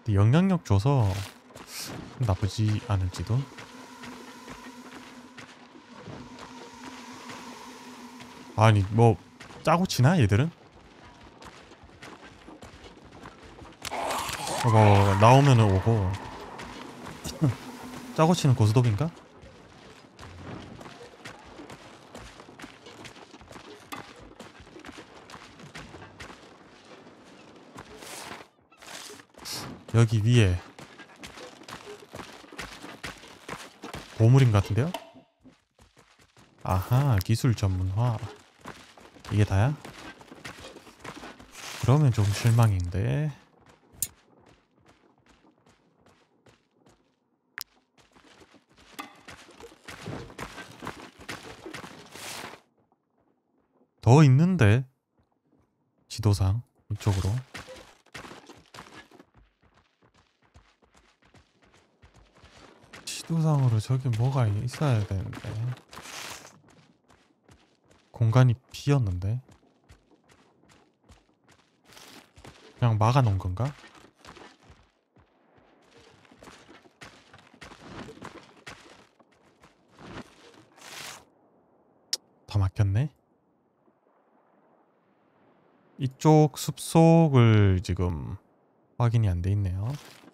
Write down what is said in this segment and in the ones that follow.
영향력 줘서 나쁘지 않을지도. 아니 뭐 짜고 치나 얘들은? 뭐 나오면은 오고. 짜고 치는 고스톱인가? 여기 위에 보물임 같은데요? 아하, 기술 전문화. 이게 다야? 그러면 좀 실망인데. 더 있는데 지도상 이쪽으로. 지도상으로 저기 뭐가 있어야 되는데. 공간이 비었는데. 그냥 막아놓은 건가? 다 막혔네. 이쪽 숲속을 지금 확인이 안 돼 있네요.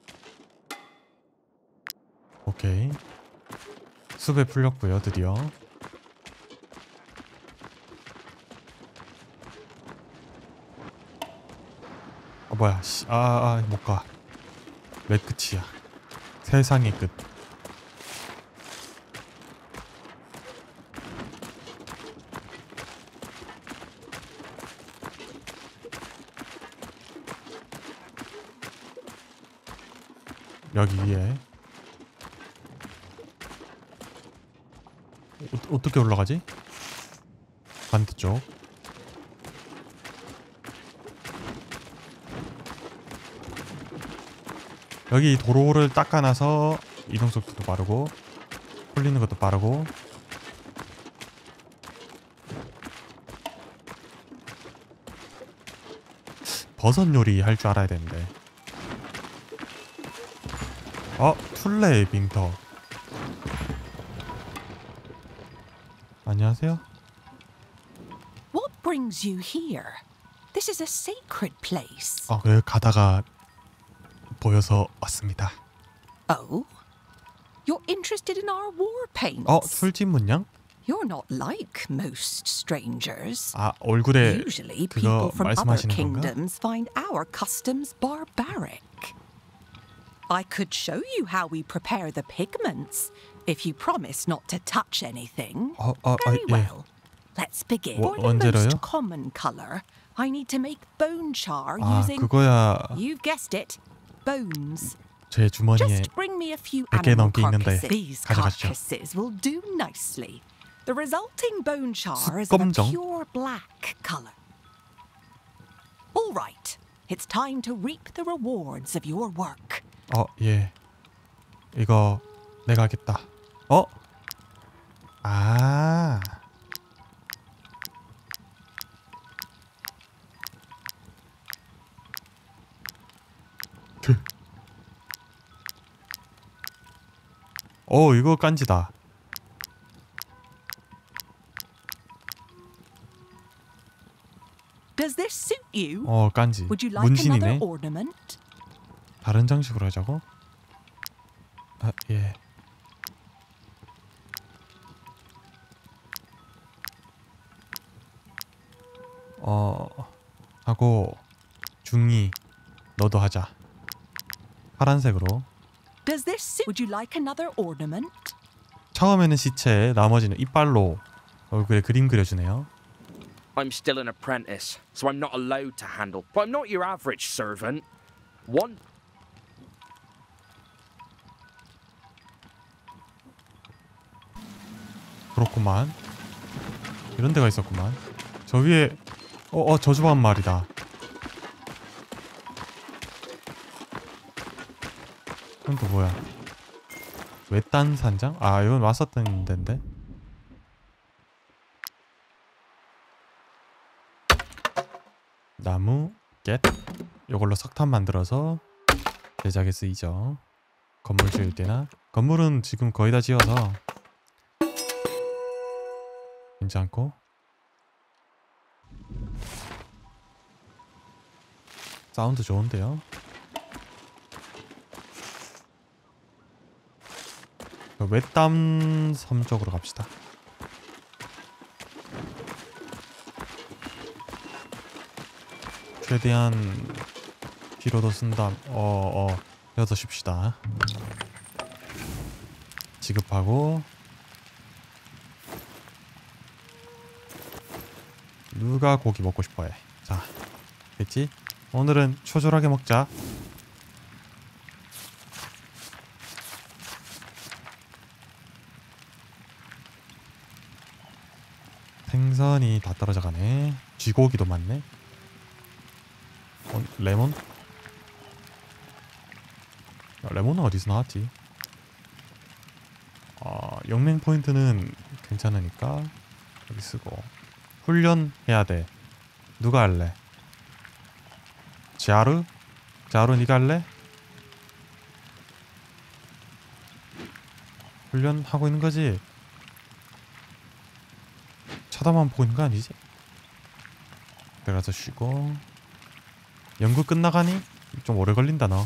오케이. 숲에 풀렸고요, 드디어. 뭐야, 못 가. 몇 끝이야. 세상의 끝. 여기 위에. 어떻게 올라가지? 반대쪽. 여기 도로를 닦아놔서 이동 속도도 빠르고 풀리는 것도 빠르고. 버섯 요리 할 줄 알아야 되는데. 툴레 빈터. 안녕하세요. What brings you here? This is a sacred place. 그래 가다가 보여서 왔습니다. Oh? You're interested in our war paints? 술집 문양? You're not like most strangers. 얼굴에 Usually 그거 people from other 말씀하시는 건가? kingdoms find our customs barbaric. I could show you how we prepare the pigments if you promise not to touch anything. Very 예. well. Let's begin. For the 언제로요? most common color, I need to make bone char using, 그거야 you've guessed it, bones. 제 주머니에 Just bring me a few 100개 animal 넘게 있는데 carcasses. These 가져가시죠. carcasses will do nicely. The resulting bone char is of a 숯검정? pure black color. All right, it's time to reap the rewards of your work. 예. 이거 내가 하겠다. 이거 깐지다. Does this suit you? 깐지. Would you like another 문신이네. ornament? 다른 장식으로 하자고? 예. 하고 중이 너도 하자. 파란색으로. Does this suit? Would you like another ornament? 처음에는 시체, 나머지는 이빨로 얼굴에 그림 그려주네요. I'm still an apprentice, so I'm not allowed to handle. But I'm not your average servant. One. 그렇구만. 이런 데가 있었구만. 저 위에 저주받은 말이다. 그건 또 뭐야? 외딴 산장? 이건 왔었던 데인데. 나무, 깻. 이걸로 석탄 만들어서 제작에 쓰이죠. 건물 지을 때나. 건물은 지금 거의 다 지어서 괜찮고. 사운드 좋은데요. 외딴 섬 쪽으로 갑시다. 최대한 피로도 쓴다. 여기서 쉽시다. 지급하고. 누가 고기 먹고 싶어해. 자, 됐지? 오늘은 초절하게 먹자. 생선이 다 떨어져 가네. 쥐고기도 많네. 레몬? 레몬은 어디서 나왔지? 영맹 포인트는 괜찮으니까 여기 쓰고. 훈련해야 돼. 누가 할래? 자루? 자루 니가 할래? 훈련하고 있는 거지? 쳐다만 보고 있는 거 아니지? 들어가서 쉬고. 연구 끝나가니? 좀 오래 걸린다 너.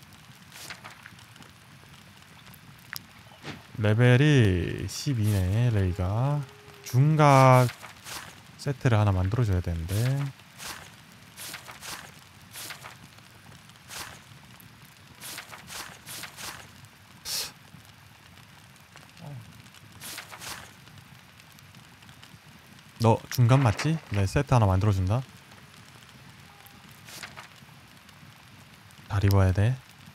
레벨이 12네 레이가. 중각 세트를 하나 만들어줘야 되는데. 너 중간 맞지? 네, 세트 하나 만들어준다. 잘 입어야 돼.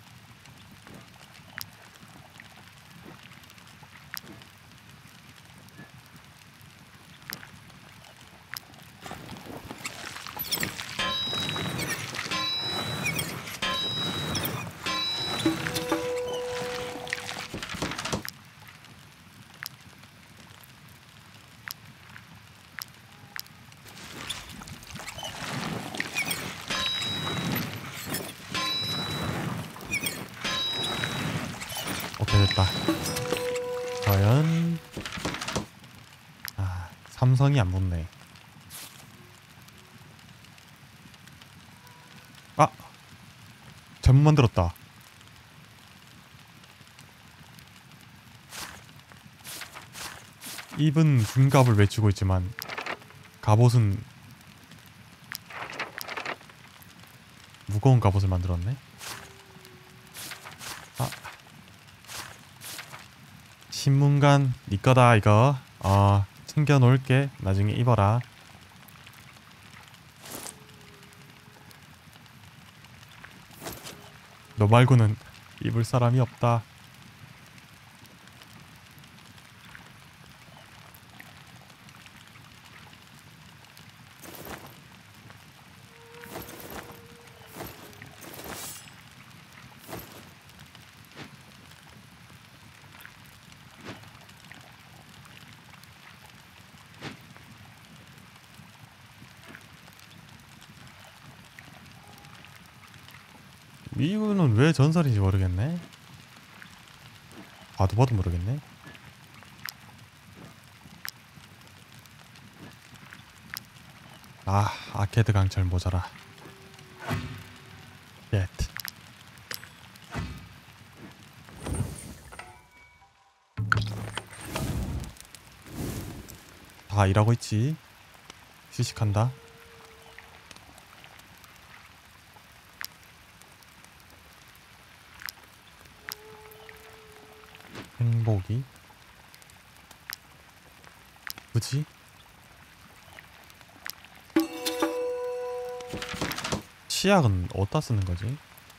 오케이 됐다. 과연 삼성이 안 붙네. 잘못 만들었다. 입은 중갑을 외치고 있지만 갑옷은 무거운 갑옷을 만들었네. 신문관 니 거다 이거. 챙겨 놓을게. 나중에 입어라. 너 말고는 입을 사람이 없다. 이분은 왜 전설인지 모르겠네. 봐도 모르겠네. 아케드 강철 모자라. 얏. 다 일하고 있지. 휴식한다. 행복이 뭐지? 치약은 어디다 쓰는 거지?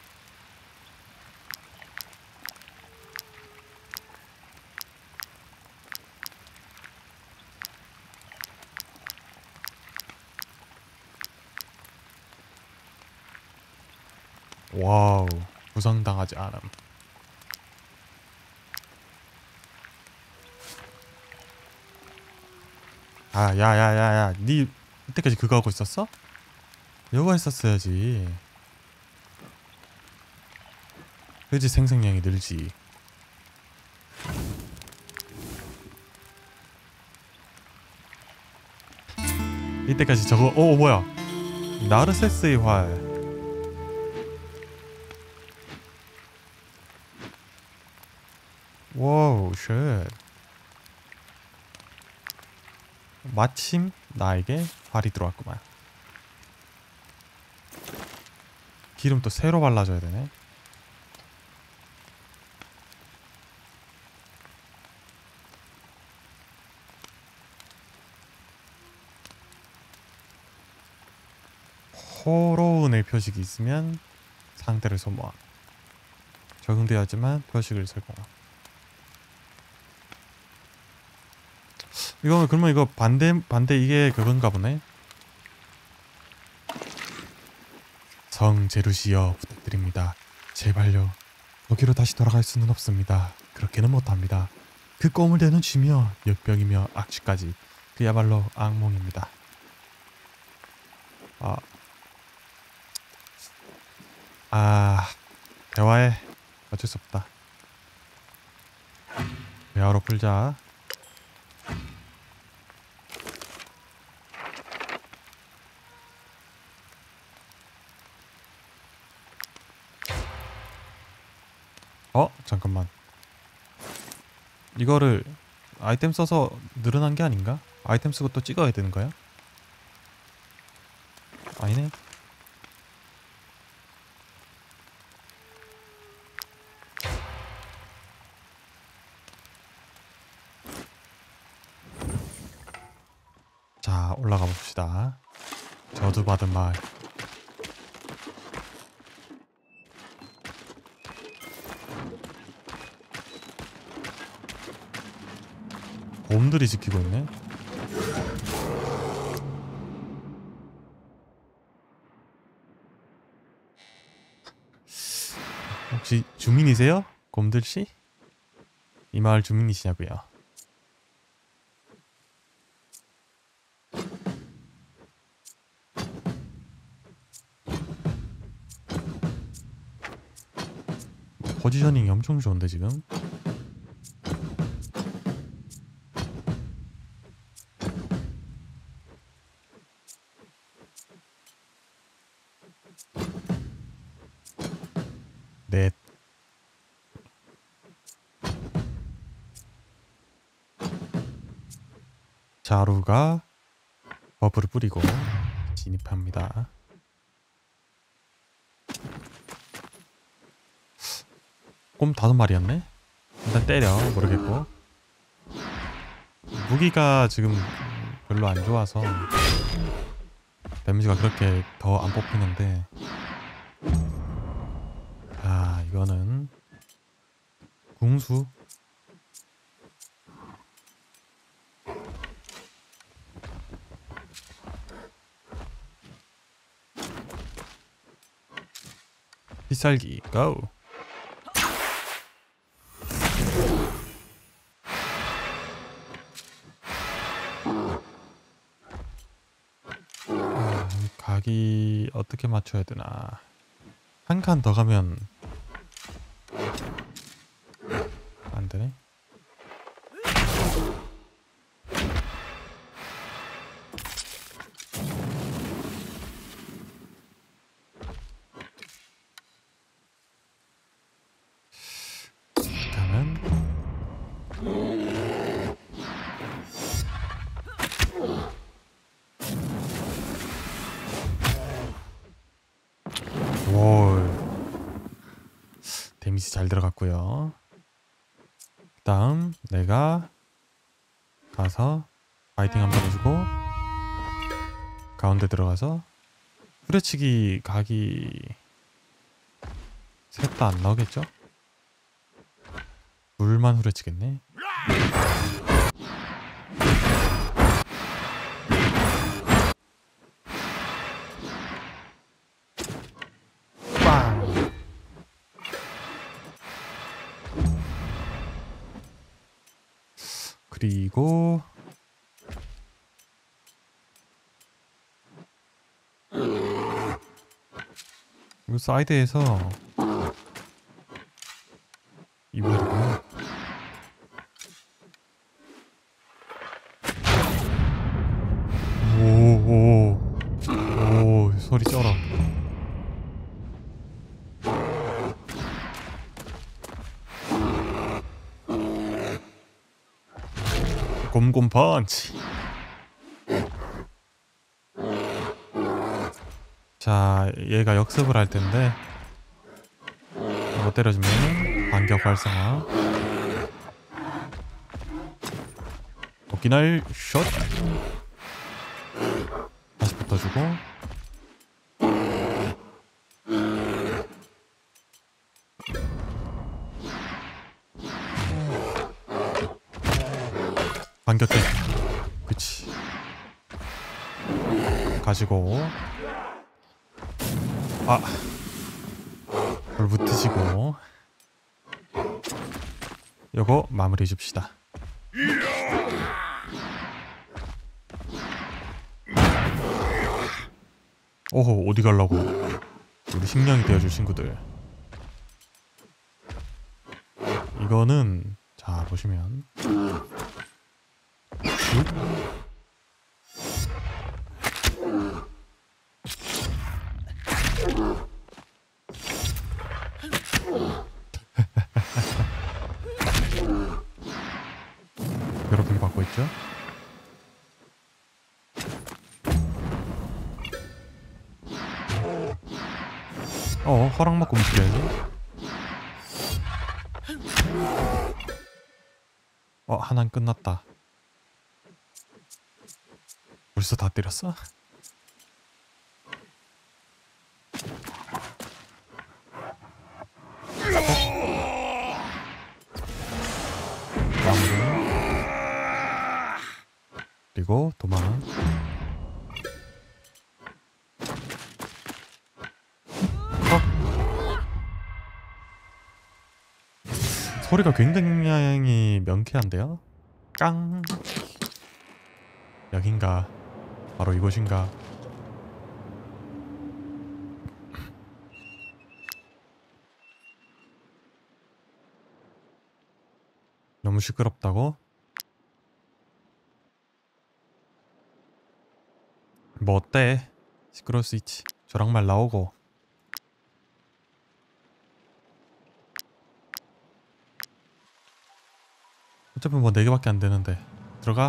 와우, 부상당하지 않음. 야야야야야, 니 이때까지 그거 하고 있었어? 이거 했었어야지. 그지 생성량이 늘지. 이때까지 저거 뭐야 나르세스의 활. 와우 쉣. 마침 나에게 활이 들어왔구만. 기름 또 새로 발라줘야 되네. 호로운의 표식이 있으면 상대를 소모함. 적응되었지만 표식을 설공함. 이거 그러면 이거 반대 이게 그건가 보네. 성 제루시여 부탁드립니다. 제발요. 여기로 다시 돌아갈 수는 없습니다. 그렇게는 못합니다. 그 꼼을 대는 쥐며 역병이며 악취까지 그야말로 악몽입니다. 대화해. 어쩔 수 없다. 대화로 풀자. 잠깐만. 이거를 아이템 써서 늘어난 게 아닌가? 아이템 쓰고 또 찍어야 되는 거야? 아니네. 자, 올라가 봅시다. 저주받은 마을. 곰들이 지키고 있네. 혹시 주민이세요? 곰들씨? 이 마을 주민이시냐고요? 포지셔닝이 엄청 좋은데 지금? 넷. 자루가 버프를 뿌리고 진입합니다. 곰 5마리였네? 일단 때려. 모르겠고. 무기가 지금 별로 안 좋아서 데미지가 그렇게 더 안 뽑히는데, 이거는 궁수. 필살기 고! 각이 어떻게 맞춰야 되나. 한 칸 더 가면 안 되네. 그러면 데미지 잘 들어갔고요. 다음 내가 가서 파이팅 한번 해주고 가운데 들어가서 후려치기 각이 셋 다 안 나오겠죠? 둘만 후려치겠네. 빵! 그리고 이 사이드에서 털어. 곰곰 펀치. 자, 얘가 역습을 할 텐데 이거 때려주면 반격 활성화. 도끼날 숏. 다시 붙어주고. 반격해. 그치. 가지고. 아, 불 붙으시고. 요거 마무리 줍시다. 오호, 어디 갈라고. 우리 식량이 되어줄 친구들. 이거는 자 보시면 괴롭힘 받고 있죠? 허락 먹고 움직여야지. 하나는 끝났다. 벌써 다 때렸어? 마무리. 그리고 도망. 소리가 굉장히 명쾌한데요? 깡. 여긴가? 바로 이곳인가? 너무 시끄럽다고? 뭐 어때? 시끄러울 수 있지. 저랑 말 나오고. 어차피 뭐 4개밖에 안 되는데. 들어가.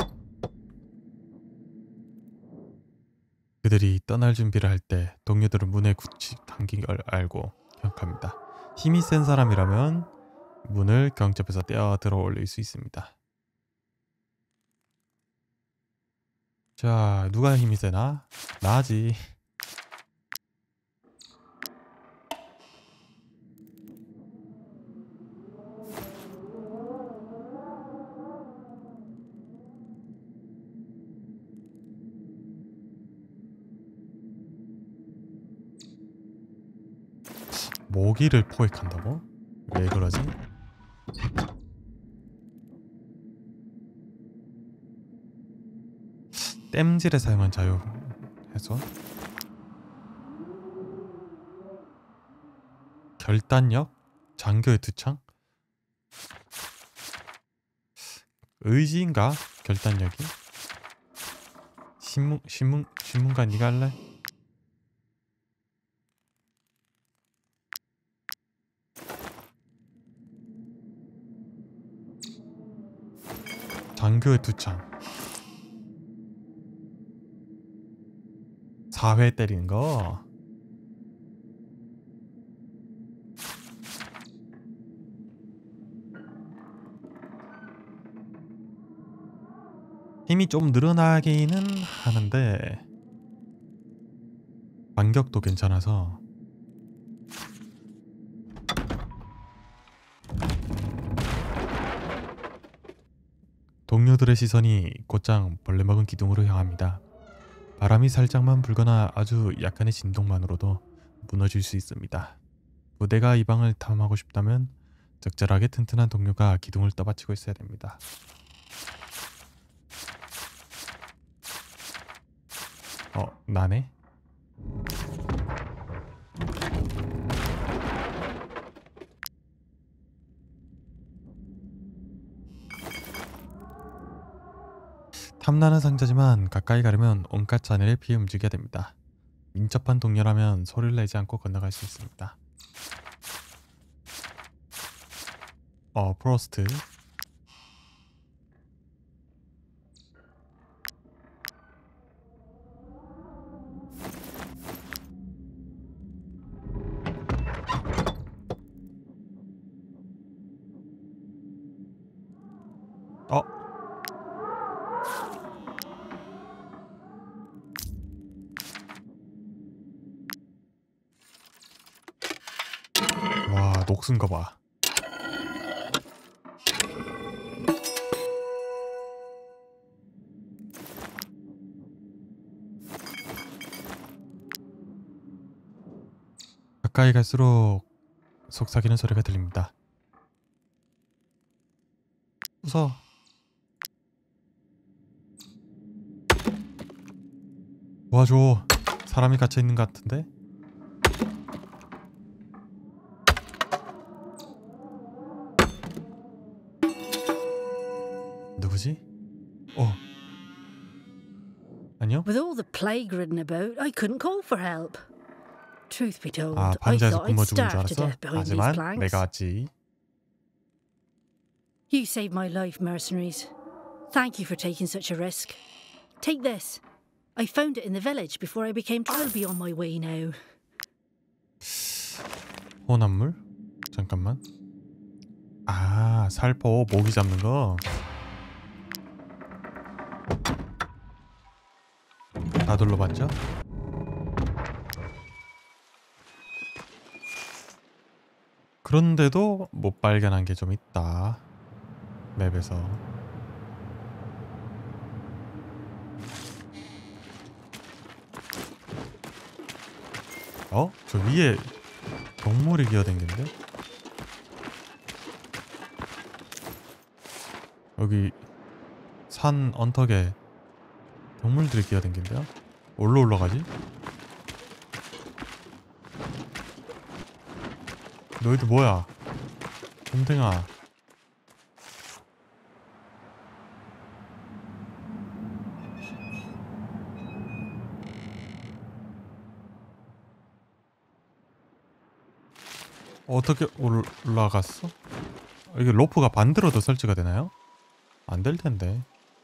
그들이 떠날 준비를 할 때 동료들은 문에 굳이 당긴 걸 알고 기억합니다. 힘이 센 사람이라면 문을 경첩해서 떼어 들어 올릴 수 있습니다. 자, 누가 힘이 세나? 나지. 모기를 포획한다고? 왜 그러지? 땜질에 사용한 자유해서 결단력? 장교의 두창? 의지인가? 결단력이? 신문가 니가 할래? 장교의 두창 4회 때리는 거. 힘이 좀 늘어나기는 하는데 반격도 괜찮아서 동료들의 시선이 곧장 벌레 먹은 기둥으로 향합니다. 바람이 살짝만 불거나 아주 약간의 진동만으로도 무너질 수 있습니다. 부대가 이 방을 탐험하고 싶다면 적절하게 튼튼한 동료가 기둥을 떠받치고 있어야 됩니다. 나네? 탐나는 상자지만 가까이 가려면 온갖 잔해를 피해 움직여야 됩니다. 민첩한 동료라면 소리를 내지 않고 건너갈 수 있습니다. 프로스트. 와, 녹슨 거 봐. 가까이 갈수록 속삭이는 소리가 들립니다. 웃어. 도와줘. 사람이 갇혀 있는 것 같은데? 누구지? 아니요? With all the plague ridden about, I couldn't call for help. Truth be told, 아, I 반지에서 thought I'd 굶어 죽은 줄 starve to 알았어? death behind these 하지만 planks. 내가 왔지. You saved my life, mercenaries. Thank you for taking such a risk. Take this. I found it in the village before I became. I'll be on my way now. 혼합물? 잠깐만. 아, 살포 모기 잡는 거. 다 둘러봤죠? 그런데도 못 발견한 게 좀 있다. 맵에서. 저 위에 동물이 기어다니는데? 여기 산 언덕에 동물들이 기어다니는데요? 어디로 올라가지? 너희들 뭐야? 곰탱아. 어떻게 올라갔어? 이게 로프가 반대로도 설치가 되나요? 안 될 텐데.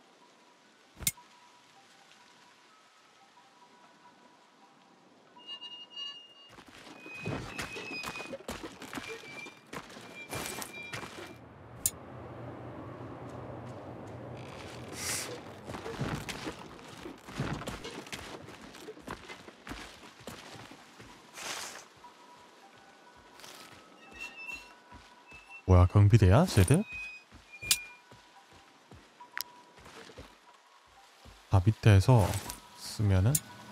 뭐야, 경비대야? 쟤들? 다 밑에서 쓰면은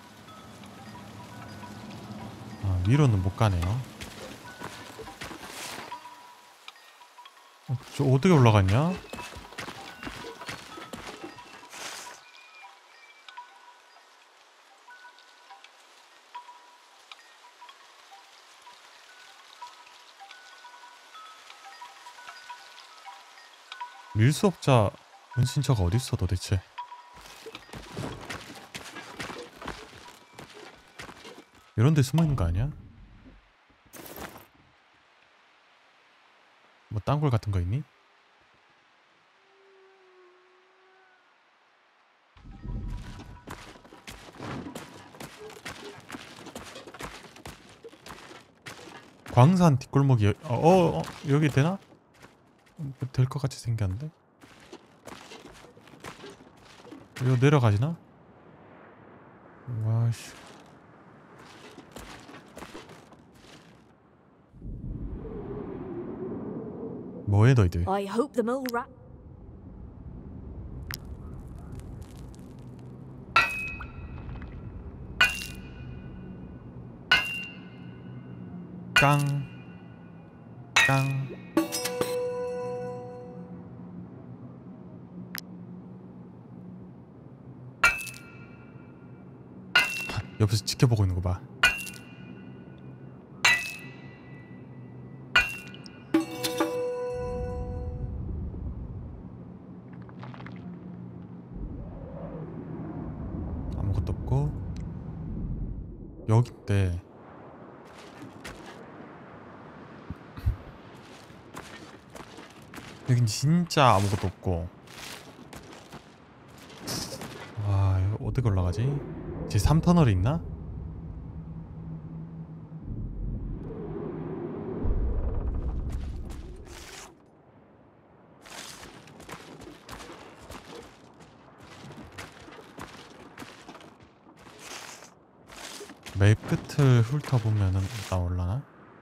위로는 못 가네요. 저 어떻게 올라갔냐? 밀수업자 은신처가 어딨어 도대체? 이런 데 숨어있는 거 아니야? 뭐 땅굴 같은 거 있니? 광산 뒷골목이 여기 되나? 될 것 같이 생겼는데? 이거 내려가지나? 와씨. 뭐해 너희들? I hope the mole rat. 깡. 깡. 옆에서 지켜보고 있는 거 봐. 아무것도 없고 여긴데 여긴 진짜 아무것도 없고. 와, 이거 어떻게 올라가지? 제 3터널이 있나? 맵 끝을 훑어보면은 나올라나?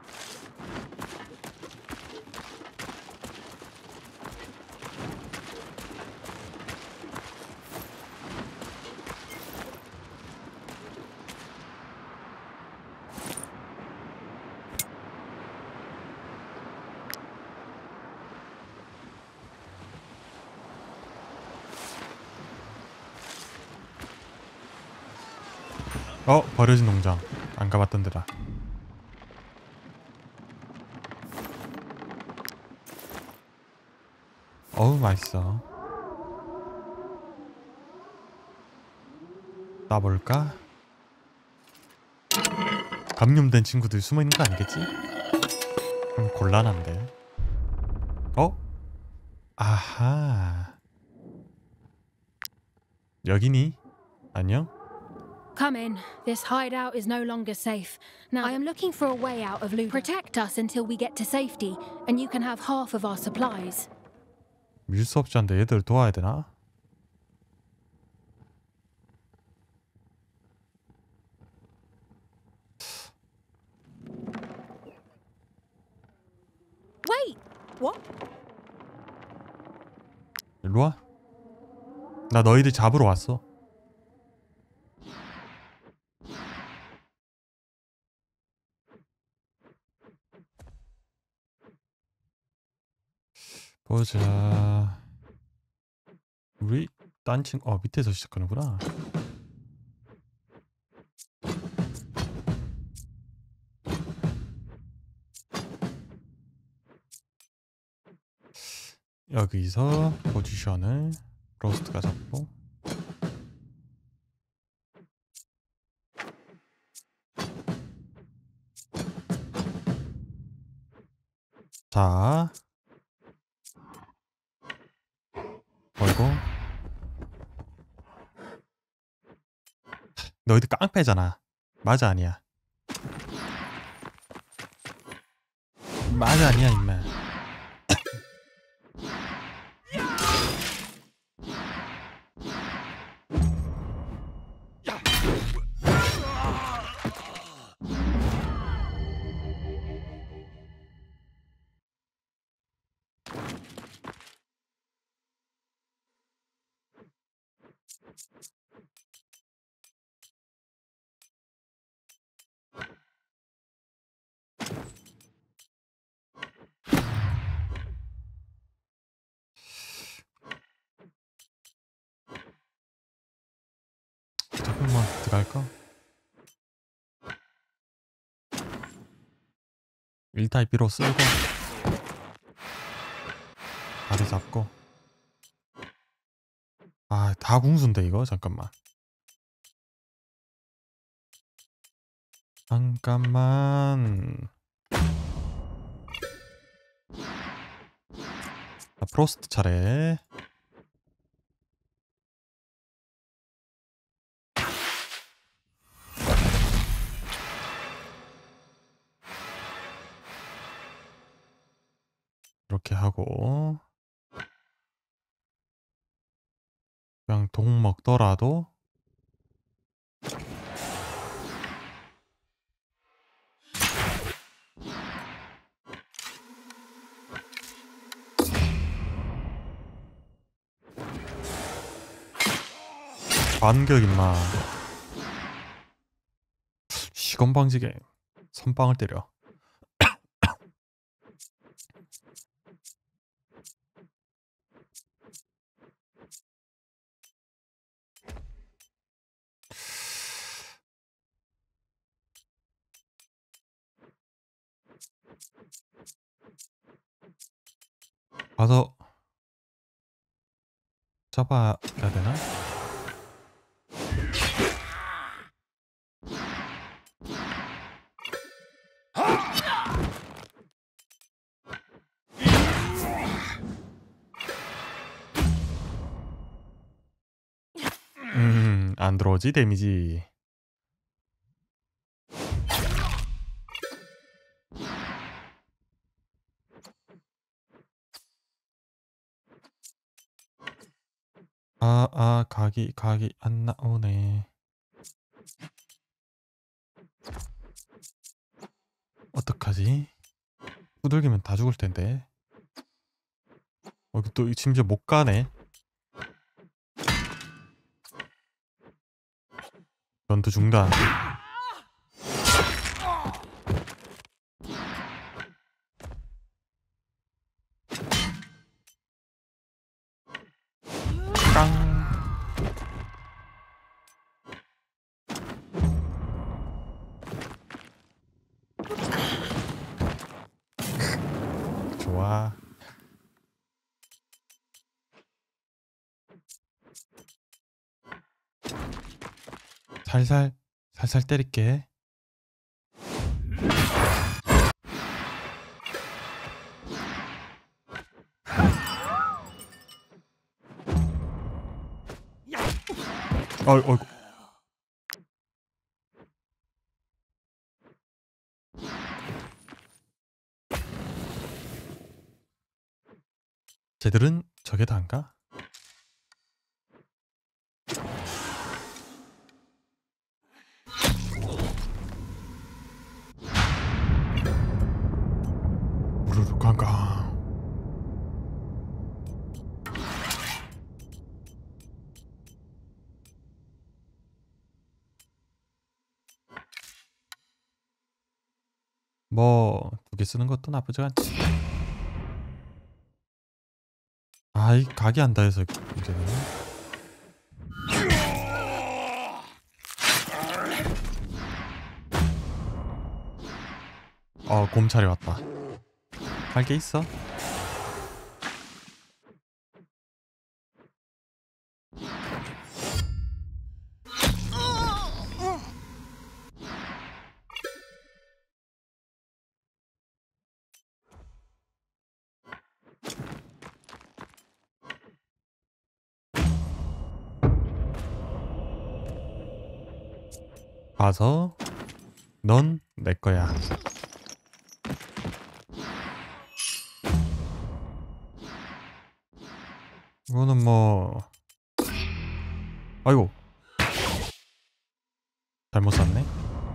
버려진 농장. 안 가봤던 데다. 어우, 맛있어. 따볼까? 감염된 친구들 숨어있는 거 아니겠지? 그럼 곤란한데. 아하. 여기니? 안녕? Come in. This hideout is no longer safe. Now, I am looking for a way out of Luda. Protect us until we get to safety, and you can have half of our supplies. 밀 수 없지 않은데 얘들 도와야 되나? Wait! What? 일로 와. 나 너희들 잡으러 왔어. 보자. 우리 딴 친구 밑에서 시작하는구나. 여기서 포지션을 로스트가 잡고 자 걸고 너희들 깡패잖아. 맞아 아니야? 맞아 아니야 임마. 잠깐만 들어갈까? 1타입 B로 쓸고 다리 잡고 다 궁수인데 이거 잠깐만 프로스트 차례. 이렇게 하고 그냥 동 먹더라도 반격 임마. 시건방지게 선빵을 때려. 가서 잡아야 되나? 안 들어오지 데미지. 각이 안 나오네. 어떡하지? 후들기면 다 죽을 텐데. 이거 또 심지어 못 가네. 전투 중단. 깡. 좋아. 살살 때릴게. 어이구. 쟤들은 저게 다인가? 우르르 깡깡. 뭐 2개 쓰는 것도 나쁘지 않지. 이 각이 안 닿아서 문제네. 곰찰이 왔다. 할 게 있어? 가서 넌 내 거야. 이거는 뭐 아이고 잘못 샀네.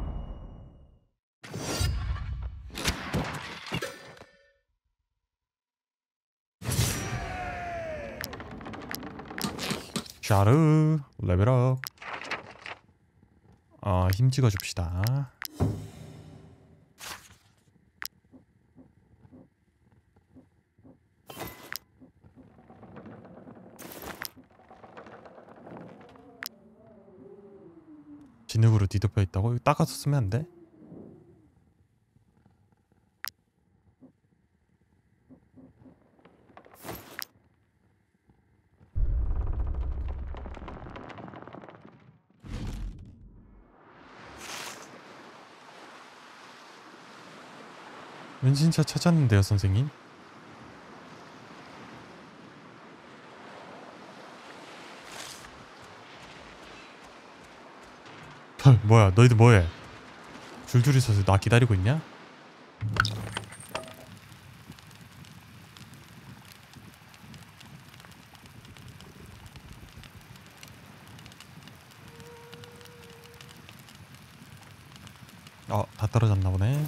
샤르 레벨업. 힘 찍어 줍시다. 진흙으로 뒤덮여 있다고? 이거 닦아서 쓰면 안 돼? 은신처 찾았는데요, 선생님? 뭐야, 너희들 뭐해? 줄줄이 서서 나 기다리고 있냐? 다 떨어졌나 보네.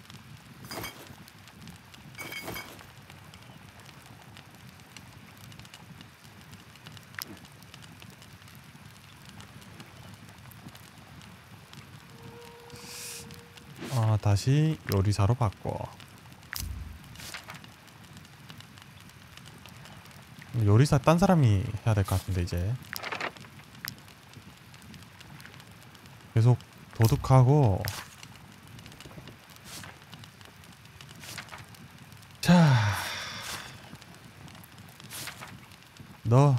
다시 요리사로 바꿔. 요리사 딴 사람이 해야 될 것 같은데 이제 계속 도둑하고. 자, 너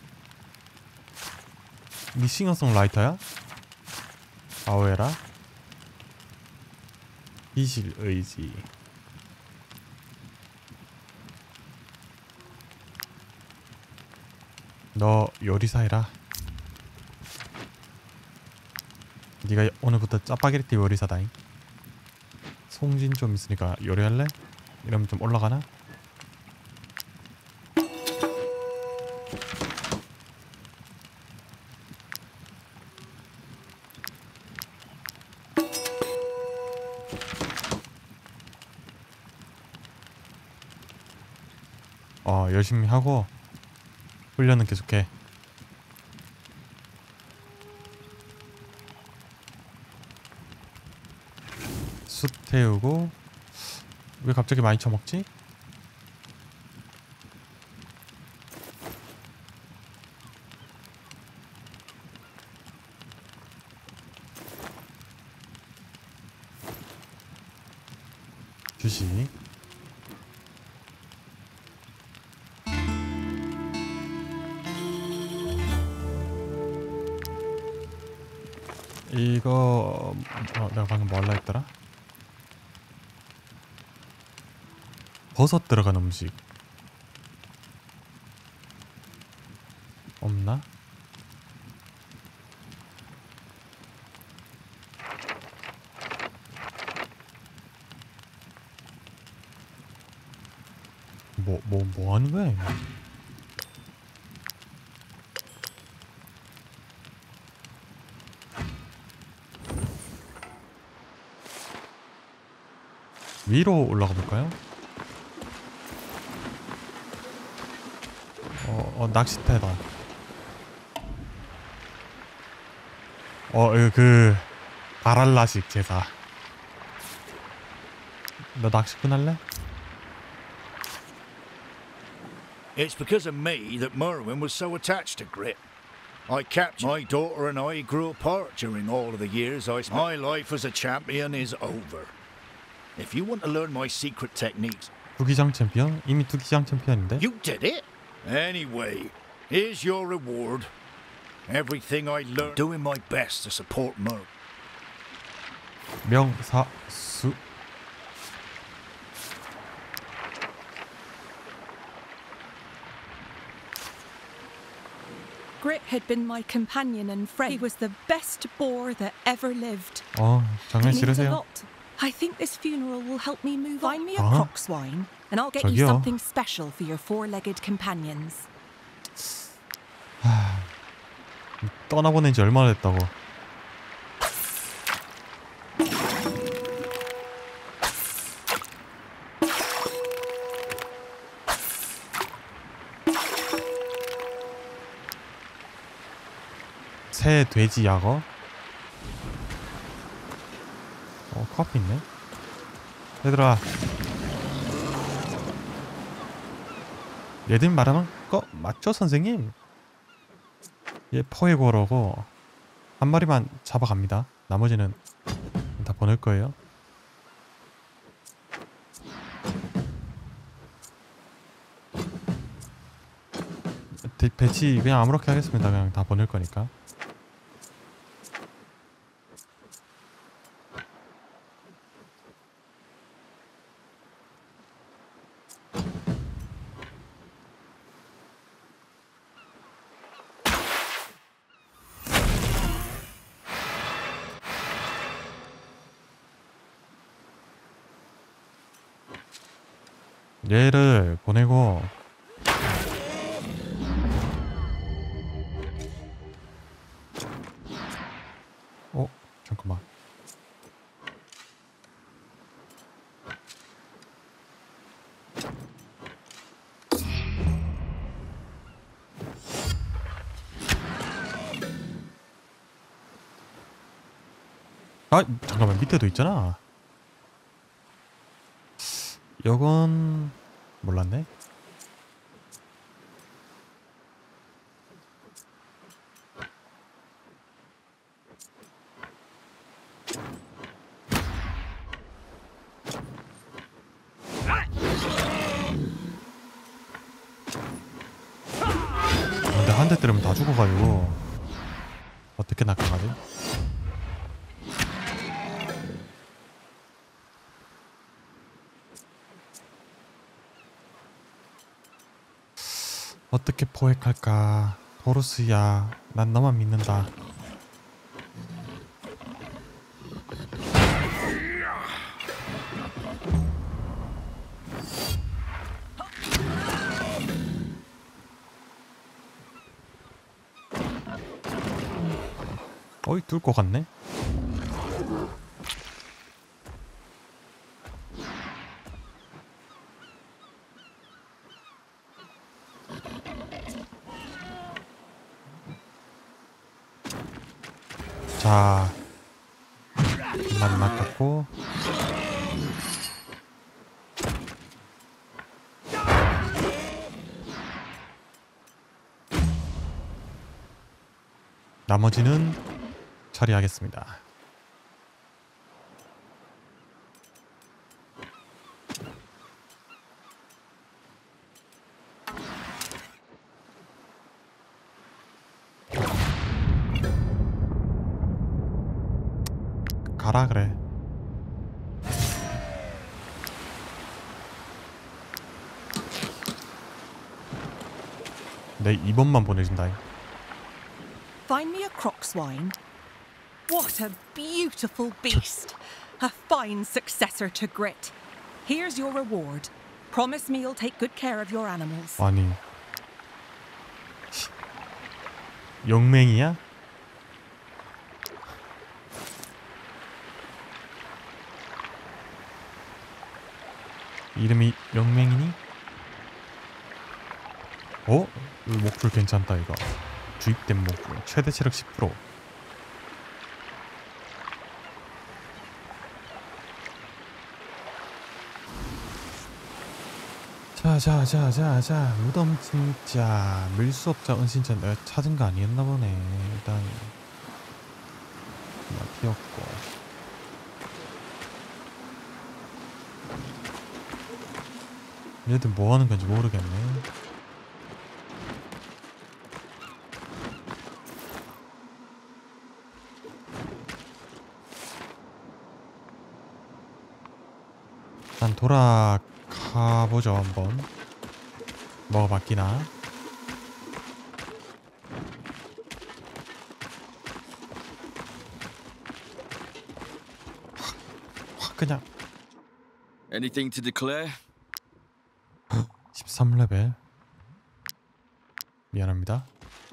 니 싱어송라이터야? 아오에라? 이실 의지. 너 요리사 해라. 네가 오늘부터 짜파게티 요리사다잉. 송진 좀 있으니까 요리할래? 이러면 좀 올라가나? 열심히 하고 훈련은 계속해. 숯 태우고. 왜 갑자기 많이 처먹지? 주식. 이거 내가 방금 뭐 할라 했더라? 버섯 들어간 음식 없나? 뭐 하는 거야 이거? 위로 올라가 볼까요? 낚시대다. 그 바랄라식 제사. 너 낚시꾼 할래? It's because of me that Merwin was so attached to Grit. I captured my daughter and I grew apart during all of the years I spent. My life as a champion is over. If you want to learn my secret techniques, 투기장 챔피언? 이미 투기장 챔피언인데? you did it. Anyway, here's your reward. Everything I learned, doing my best to support Merwin. 명사수. Grit had been my companion and friend. He was the best boar that ever lived. 장난 He means a 싫으세요? lot. I think this funeral will help me move on. Find me a Huh? coxswain, and I'll get you 저기요. something special for your four-legged companions. 떠나보낸 지 얼마나 됐다고. 새 돼지 약어. 커피 있네. 얘들아, 얘들 말하는 거 맞죠 선생님? 얘 포에고로고 한 마리만 잡아갑니다. 나머지는 다 보낼 거예요. 배치 그냥 아무렇게 하겠습니다. 그냥 다 보낼 거니까. 얘를 보내고 잠깐만. 잠깐만, 밑에도 있잖아. 요건 몰랐네. 근데 한 대 때리면 다 죽어가지고 어떻게 낚아가지? 어떻게 포획할까? 도루스야, 난 너만 믿는다. 어이 뚫고 갔네. 자, 만 낚았고. 나머지는 처리하겠습니다. 가라 그래. 내 2번만 보내준다. Find me a crocswine. What a beautiful beast. A fine successor to Grit. Here's your reward. Promise me you'll take good care of your animals. 아니, 용맹이야? 이름이 용맹이니? 어? 이 목줄 괜찮다 이거. 주입된 목줄 최대 체력 10%. 자 무덤 진짜 밀수업자 은신자 내가 찾은 거 아니었나 보네. 일단 튀었고 얘들 뭐 하는 건지 모르겠네. 일단 돌아가보죠. 한번 뭐가 바뀌나. 확 그냥 Anything to declare? 13레벨. 미안합니다.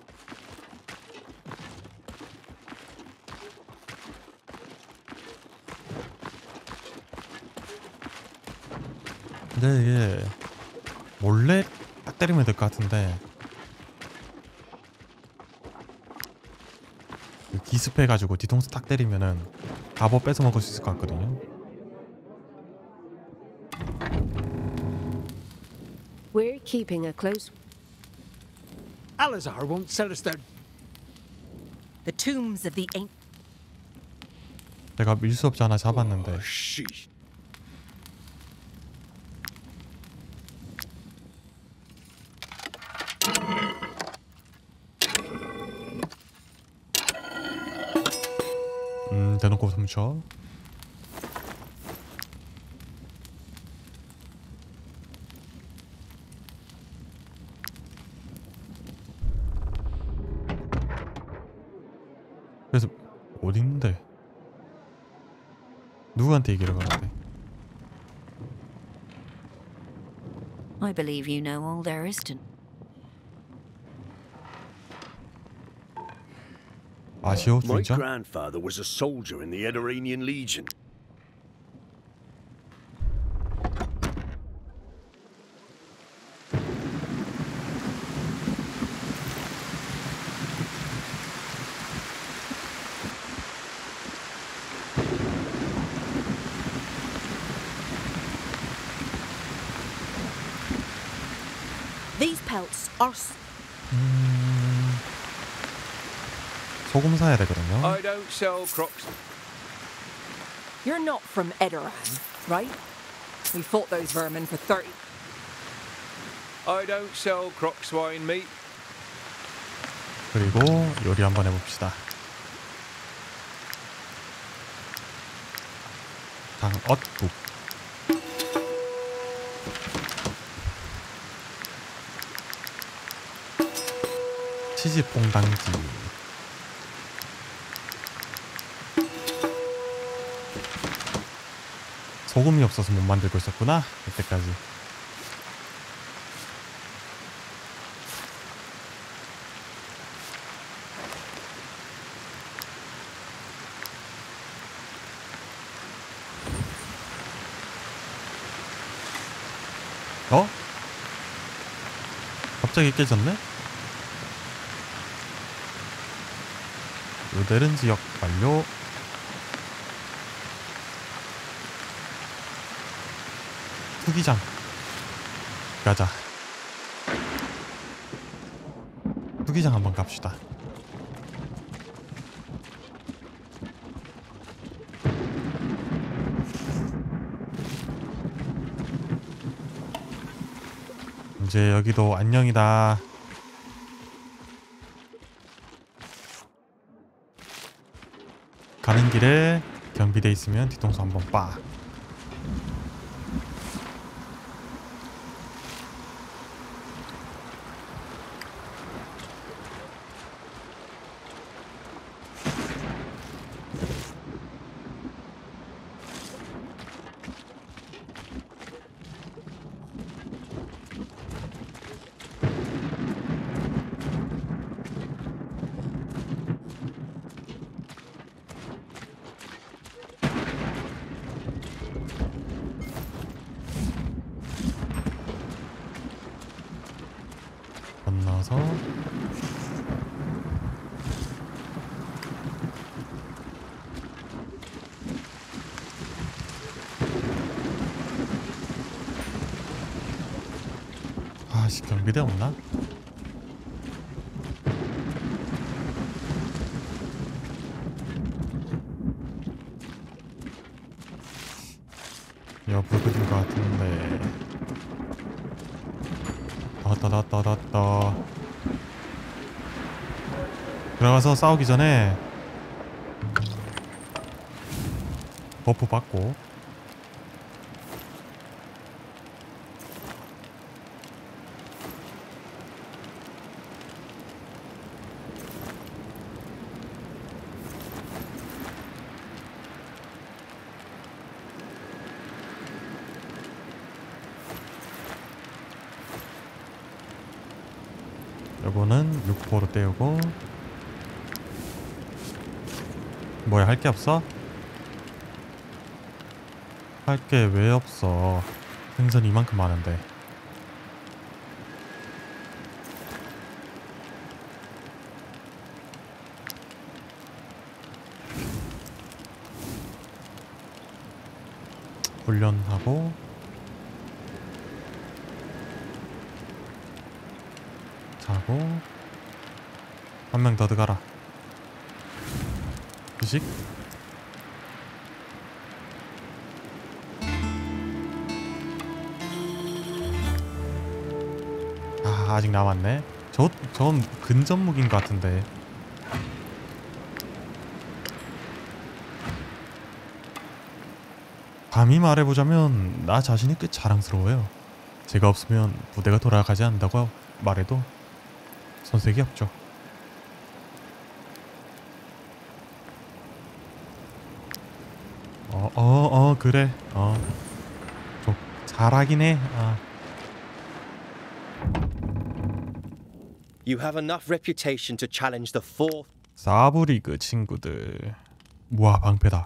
근데 이게 몰래 딱 때리면 될 것 같은데 기습해가지고 뒤통수 딱 때리면은 갑옷 뺏어 먹을 수 있을 것 같거든요. We're keeping a close. Alazar won't sell us their. The tombs of the ancient. 내가 밀수업자 하나 잡았는데 Sheesh. 대놓고 훔쳐. 그래서 어디 있는데? 누구한테 얘기를 걸었대? I believe you know all there is to. 아시오 My 주인장? grandfather was a soldier in the Ediranian Legion. These pelts are. 소금 사야 되거든요. I don't sell crocs. You're not from Edoran, right? We fought those vermin for 30. I don't sell crocswine meat. 그리고 요리 한번 해봅시다. 장엇국. 치즈퐁당지. 소금이 없어서 못 만들고 있었구나 이때까지. 어? 갑자기 깨졌네? 루데른 지역 완료. 투기장 가자. 투기장 한번 갑시다. 이제 여기도 안녕이다. 가는 길에 경비대 있으면 뒤통수 한번 빠. 건너서 아씨 경비대 없나? 여부근인 것 같은데. 다다다다다다. 들어가서 싸우기 전에 버프 받고. 요거는 6포로 떼우고. 뭐야 할 게 없어? 할 게 왜 없어? 생선 이만큼 많은데. 훈련하고 자고. 한 명 더 들어가라. 휴식. 아 아직 남았네. 저건 근접 무기인 것 같은데. 감히 말해보자면 나 자신이 꽤 자랑스러워요. 제가 없으면 부대가 돌아가지 않는다고 말해도 손색이 없죠. 그래. 잘하긴 해. You have enough reputation to challenge the fourth. 사브리그 친구들. 우와 방패다.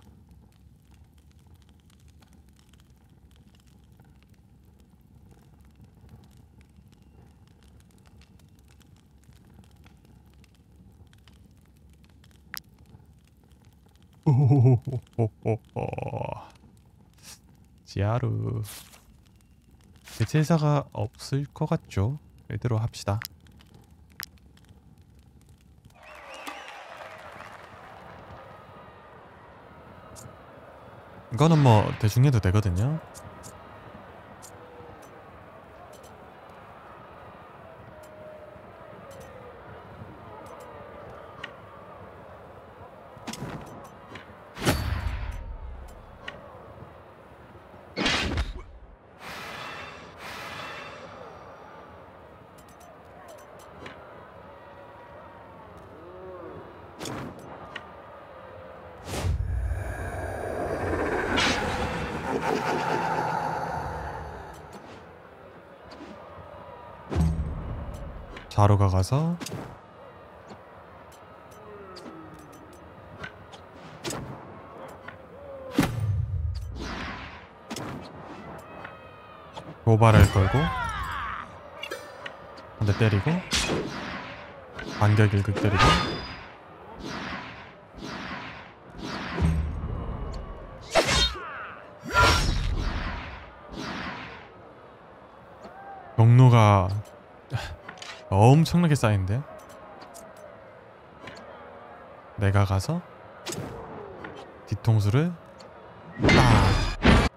오호호호호호호. 지하루. 대체사가 없을 것 같죠? 이대로 합시다. 이거는 뭐 대충 해도 되거든요. 자루가 가서 도발을 걸고 한 대 때리고 반격 일극 때리고 경로가 엄청나게 쌓인데 내가 가서 뒤통수를 딱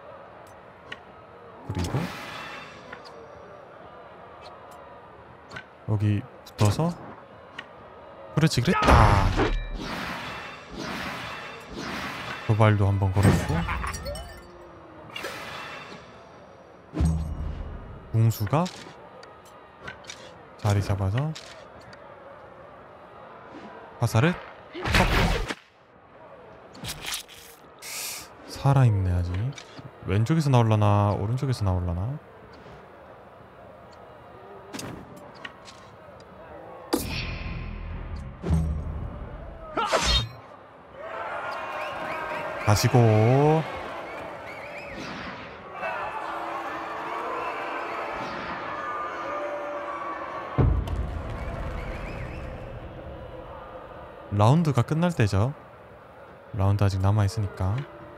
그리고 여기 붙어서 그렇지 그랬다. 도발도 한번 걸었고 궁수가 자리 잡아서 화살을 팍! 살아있네 아직. 왼쪽에서 나올라나 오른쪽에서 나올라나. 가시고 라운드가 끝날 때죠. 라운드 아직 남아있으니까.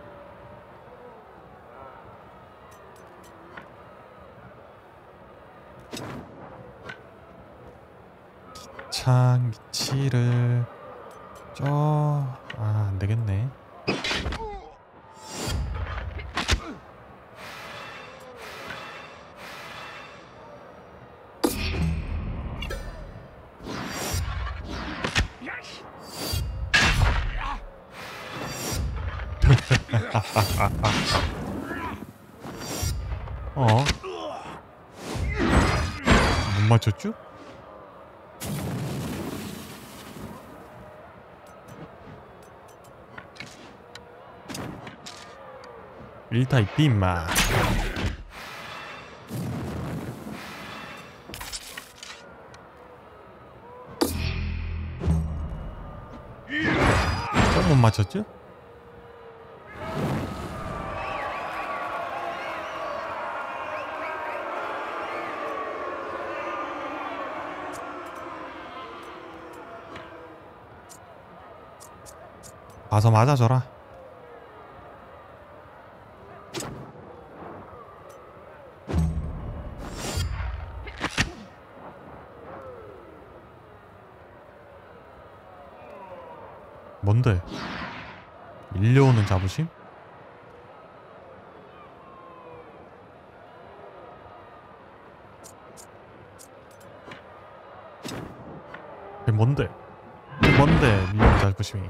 기치를 안되겠네. 못 맞췄죠? 일타입 빔마. 또 못 맞췄죠? 가서 맞아줘라. 뭔데? 밀려오는 자부심? 그게 뭔데? 그게 뭔데 밀려오는 자부심이?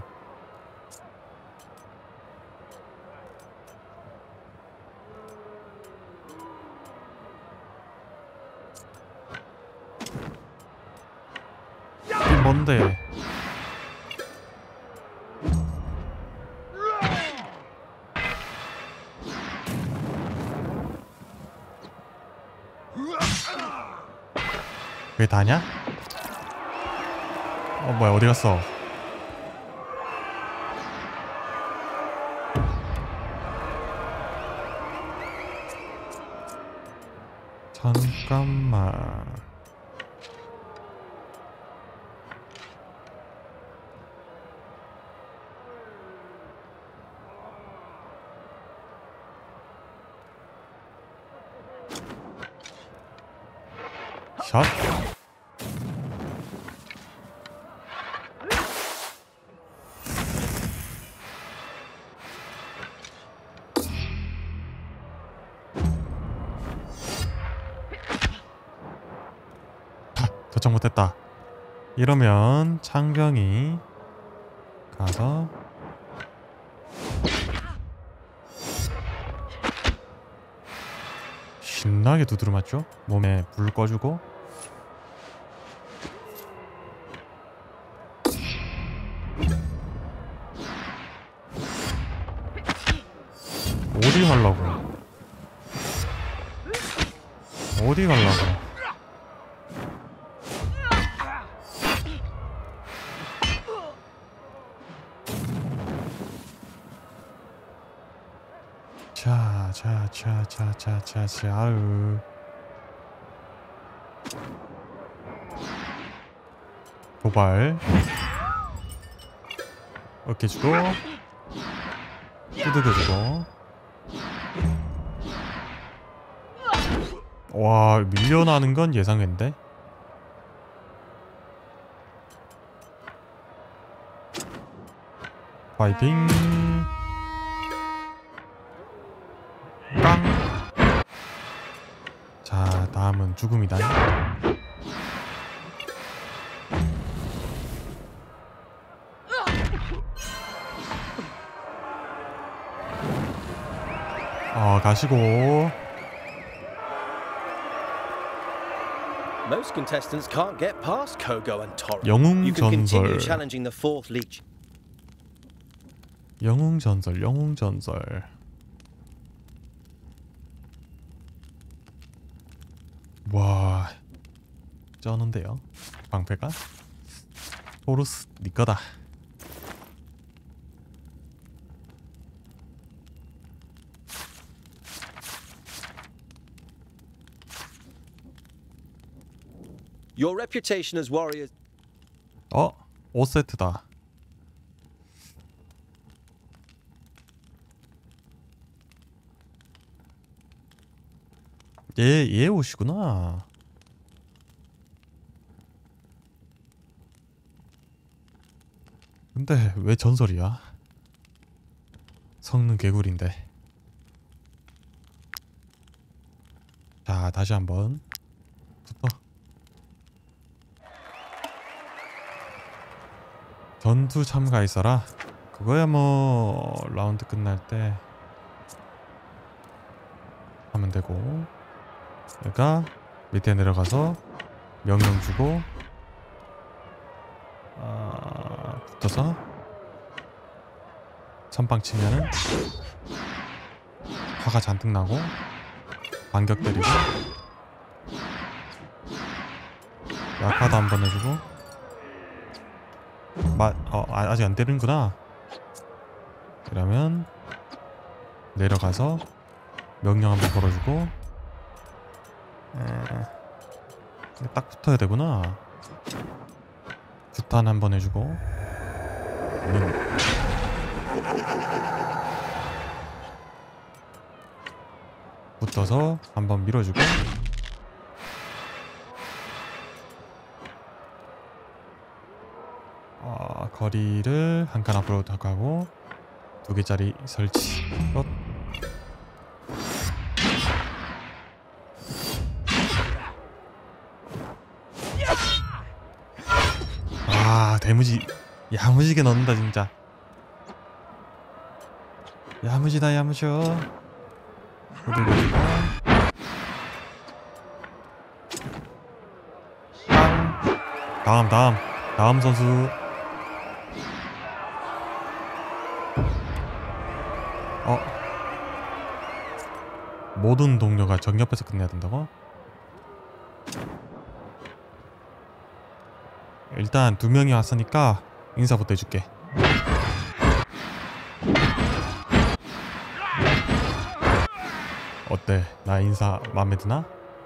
그게 뭔데? 그게 다냐? 뭐야 어디 갔어? 잠깐만. 샷. 도착 못했다. 이러면 창병이 가서 신나게 두드려 맞죠? 몸에 불 꺼주고 어디 가려고? 어디 가려고? 자, 자자자자자자자자으. 도발. 어깨 주고 두들겨 주고. 와, 밀려나는 건 예상했는데. 파이팅. 깡. 자, 다음은 죽음이다. 가시고. Most contestants can't get past Kogo and Torrent. 영웅 You can continue 전설. challenging the fourth leech. 영웅 전설, 영웅 전설. 와, 쩌는데요. 방패가. 토르스 니 거다. Your reputation as warriors. 5세트다. 얘 옷이구나. 근데 왜 전설이야? 성능 개구리인데. 자, 다시 한번 붙어. 전투 참가했어라. 그거야 뭐 라운드 끝날 때 하면 되고. 그러니까 밑에 내려가서 명령 주고 붙어서 선빵 치면은 화가 잔뜩 나고 반격 때리고 약화도 한번 해주고. 아직 안 때리는구나. 그러면 내려가서 명령 한번 걸어주고. 딱 붙어야 되구나. 주탄 한번 해주고. 붙어서 한번 밀어주고. 거리를 한 칸 앞으로 더 가고 2개짜리 설치. 대무지 야무지게 넣는다 진짜. 야무지다 야무져. 다음 선수. 모든 동료가 정옆에서 끝내야 된다고? 일단 2명이 왔으니까 인사부터 해줄게. 어때? 나 인사 마음에 드나?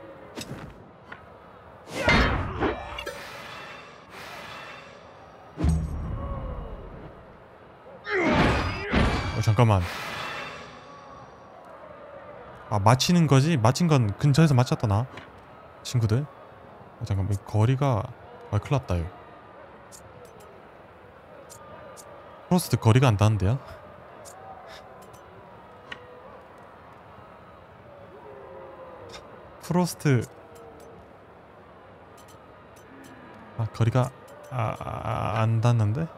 잠깐만. 맞히는 거지? 맞힌 건 근처에서 맞췄다 나 친구들. 잠깐만, 거리가 큰일 났다 이거. 프로스트 거리가 안 닿는데요? 프로스트 거리가 안 닿는데?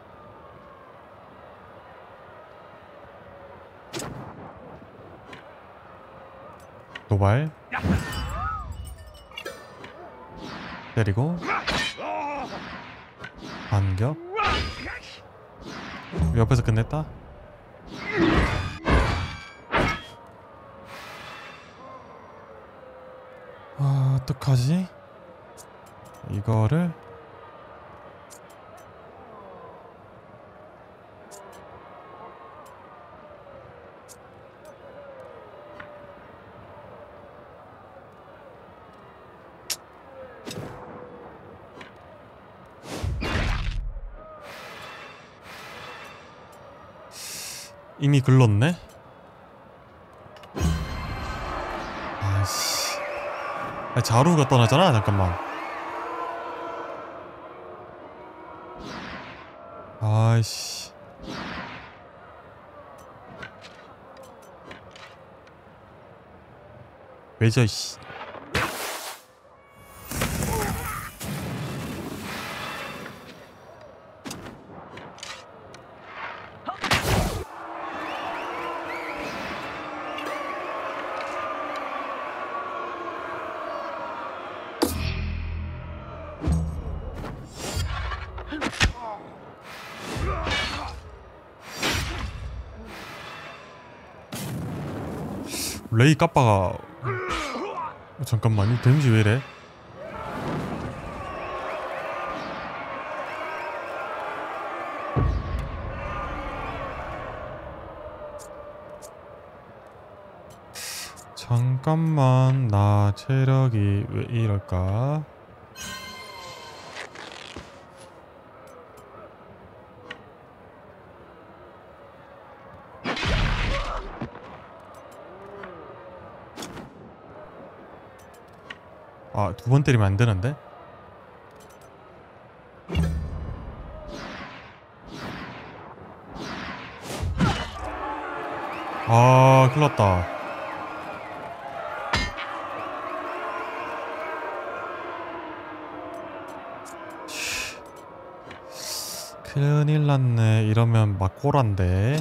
도발 때리고 반격. 옆에서 끝냈다. 어떡하지? 이거를 이미 글렀네? 아이씨. 아, 자루가 떠나잖아. 잠깐만. 아이씨. 왜저 씨. 레이 까빠가 잠깐만 이 데미지 왜 이래? 잠깐만 나 체력이 왜 이럴까? 아, 2번 때리면 안 되는데? 아, 큰일 났다. 큰일 났네. 이러면 막 꼬란데.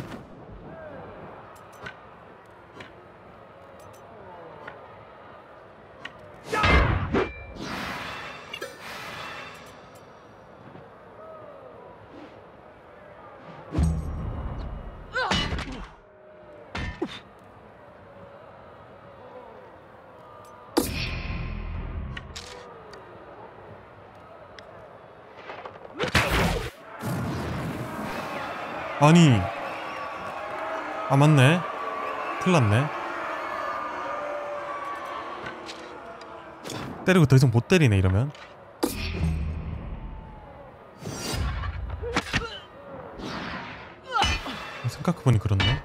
아니, 아 맞네. 큰일 났네. 때리고 더 이상 못 때리네 이러면. 생각해보니 그렇네.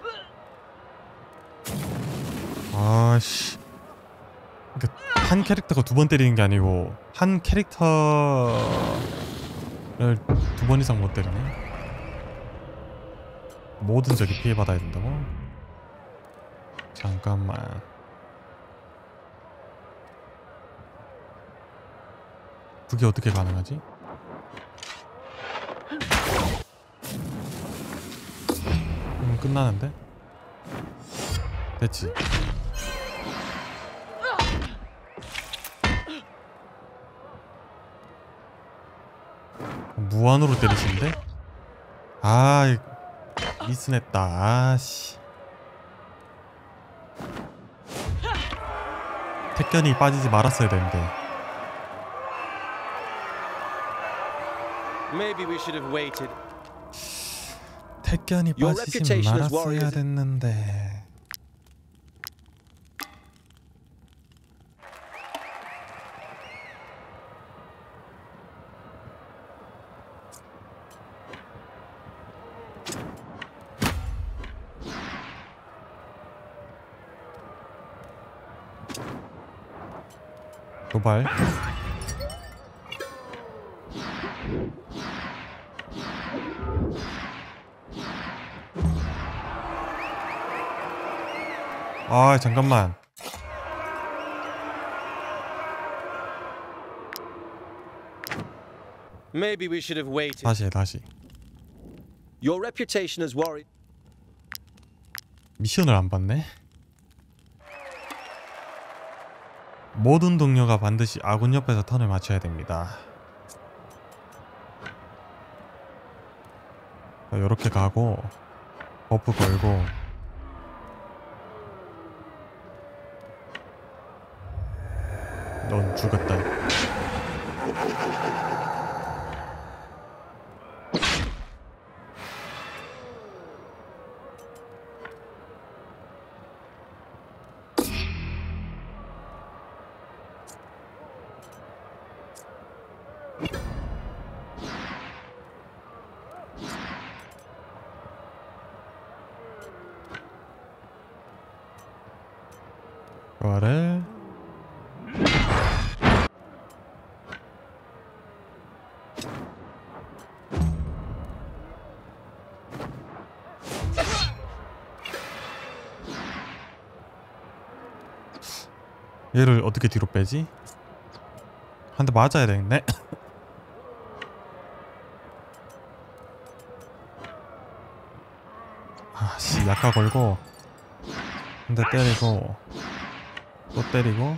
아씨, 그러니까 한 캐릭터가 2번 때리는 게 아니고 한 캐릭터를 2번 이상 못 때리네. 모든 적이 피해받아야 된다고? 잠깐만. 그게 어떻게 가능하지? 끝나는데? 됐지. 무한으로 때리시는데? 아, 미스냈다. 아씨. 택견이 빠지지 말았어야 되는데. Maybe we should have waited. 택견이 빠지지 말았어야 됐는데. 도발. 아, 잠깐만. Maybe we should have waited. 다시 해, 다시. Your reputation as warrior. 미션을 안 받네. 모든 동료가 반드시 아군 옆에서 턴을 맞춰야 됩니다. 요렇게 가고 버프 걸고 넌 죽었다. 도발. 얘를 어떻게 뒤로 빼지? 한 대 맞아야 되겠네. 아씨, 약화 걸고 한 대 때리고 또 때리고.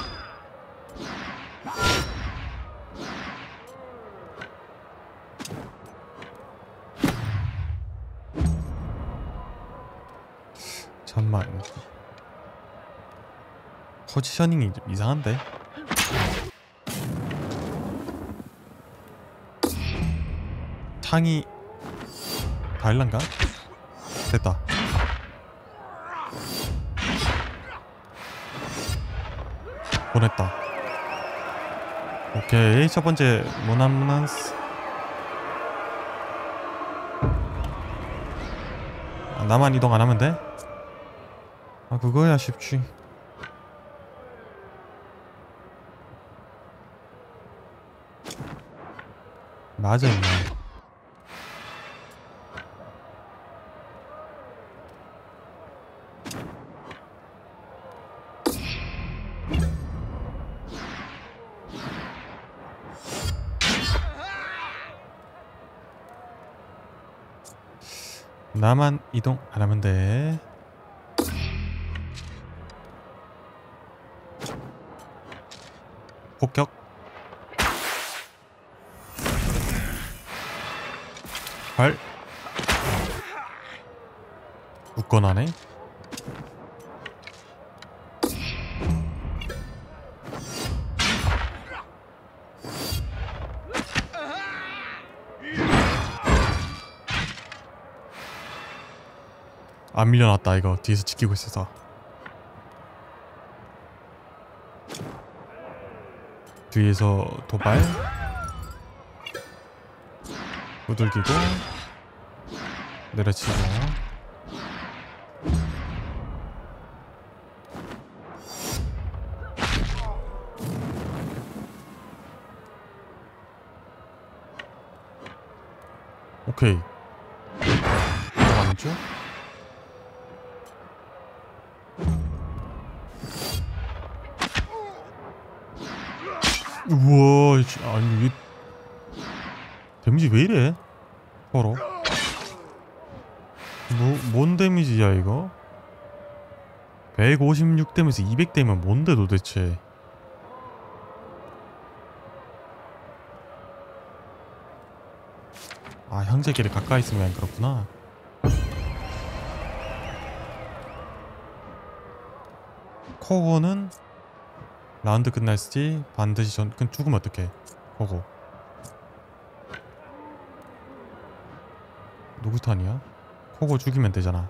잠만, 포지셔닝이 좀 이상한데? 창이 다일란가? 됐다. 보냈다. 오케이, 첫 번째 무난무난스. 나만 이동 안 하면 돼? 아, 그거야 쉽지. 맞아, 임마. 나만 이동 안 하면 돼. 폭격. 발. 굳건하네. 안 밀려났다. 이거 뒤에서 지키고 있어서. 뒤에서 도발. 두들기고 내려치고. 오케이. 들어가는죠? 우와, 아니 이게 데미지 왜 이래? 서로 뭔 데미지야 이거? 156대면서 200대면 뭔데 도대체? 아, 형제끼리 가까이 있으면 그렇구나. 코고는 라운드 끝날지 반드시 죽으면 어떡해. 코고 누구 턴이야? 코고 죽이면 되잖아.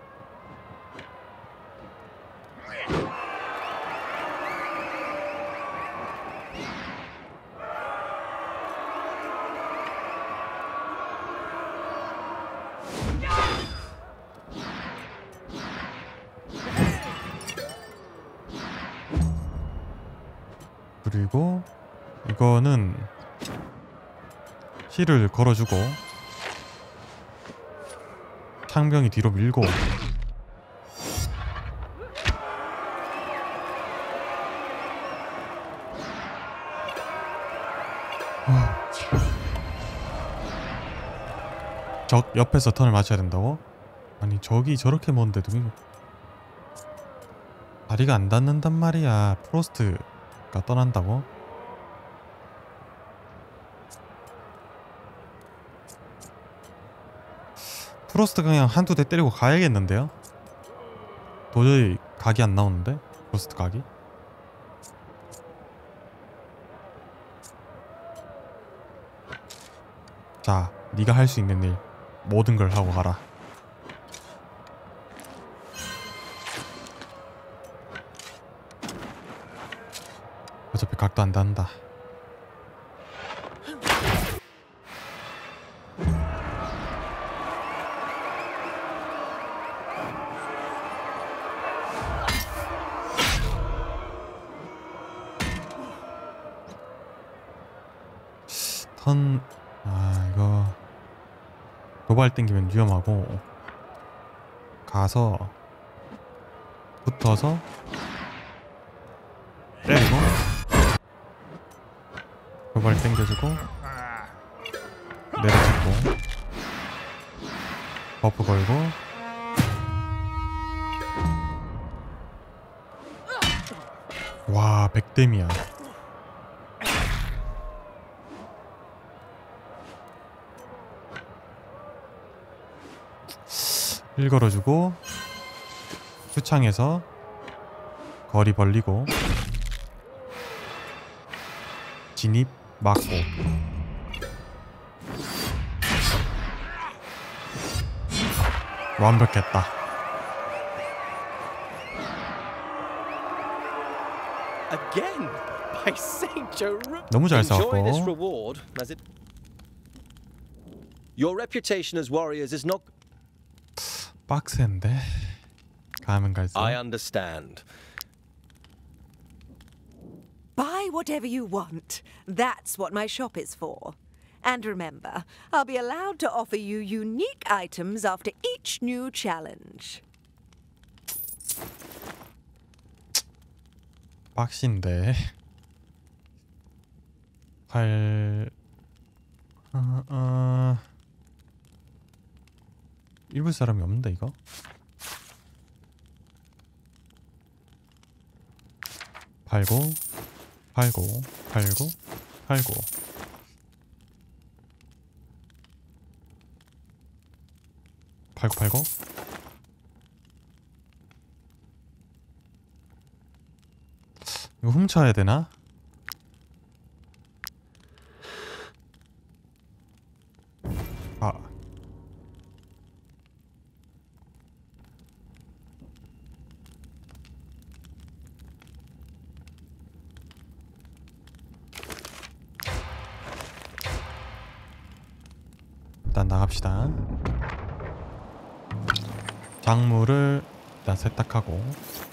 그리고 이거는 힐을 걸어주고 창병이 뒤로 밀고. 적 옆에서 턴을 맞춰야 된다고? 아니 적이 저렇게 먼데도 다리가 안 닿는단 말이야. 프로스트가 떠난다고? 프로스트 그냥 한두 대 때리고 가야겠는데요? 도저히 각이 안 나오는데? 프로스트 각이? 자, 네가 할 수 있는 일 모든 걸 하고 가라. 어차피 각도 안 닿는다. 이거 도발 땡기면 위험하고 가서 붙어서 때리고 도발 땡겨주고 내려찍고 버프 걸고 와 100댐이야. 힐 걸어주고 수창에서 거리 벌리고 진입 막고 완벽했다. Again, by Saint Jerome. 너무 잘 Enjoy this 싸웠고 reward, as it. Your reputation as warriors is not. 빡센데 가면 갈수록 I understand. Buy whatever you want. That's what my shop is for. And remember, I'll be allowed to offer you unique items after each new challenge. 빡신데 8 입을 사람이 없는데 이거? 팔고 팔고 팔고 팔고 팔고 팔고 이거 훔쳐야 되나? 아 일단 나갑시다. 작물을 일단 세탁하고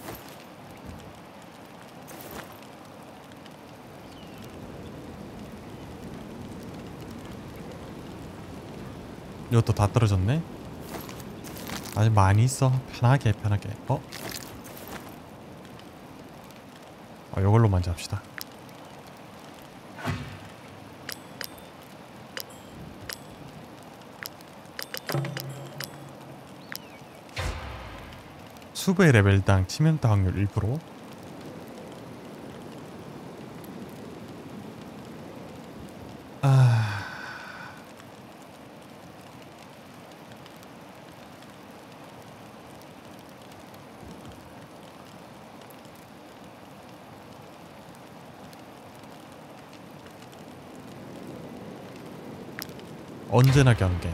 이것도 다 떨어졌네. 아직 많이 있어. 편하게 편하게. 이걸로만 잡시다. 수부의 레벨당 치명타 확률 1%. 언제나 경계.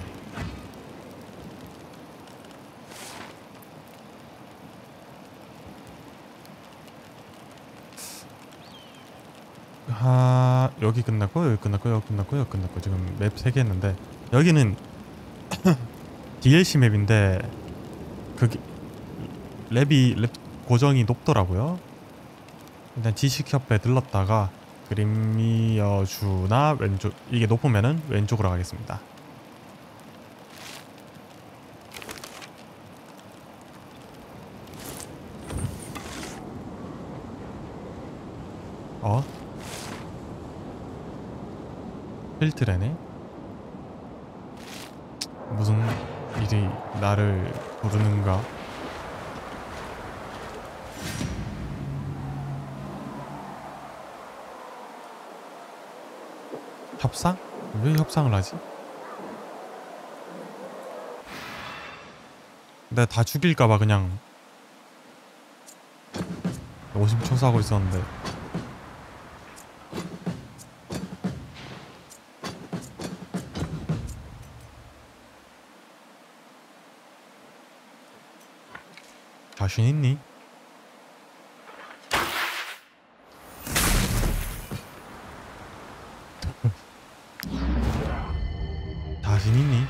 여기 끝났고 여기 끝났고 여기 끝났고 여기 끝났고 지금 맵 3개 했는데 여기는 DLC 맵인데 그게 랩 고정이 높더라고요. 일단 지식협회 들렀다가 그림이어주나 왼쪽 이게 높으면은 왼쪽으로 가겠습니다. 필트래네. 무슨 일이 나를 부르는가? 협상? 왜 협상을 하지? 내가 다 죽일까봐 그냥 50초사하고 있었는데 자신 있니? 자신 있니?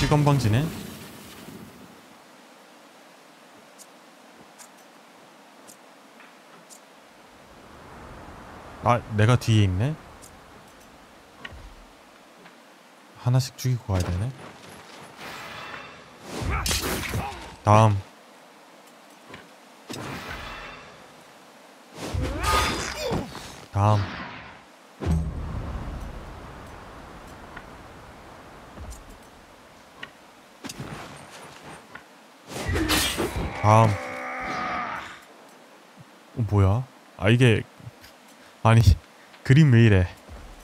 찌건방지네. 아, 내가 뒤에 있네. 하나씩 죽이고 가야 되네. 다음. 다음. 다음. 뭐야? 아, 이게 아니 그림 왜 이래?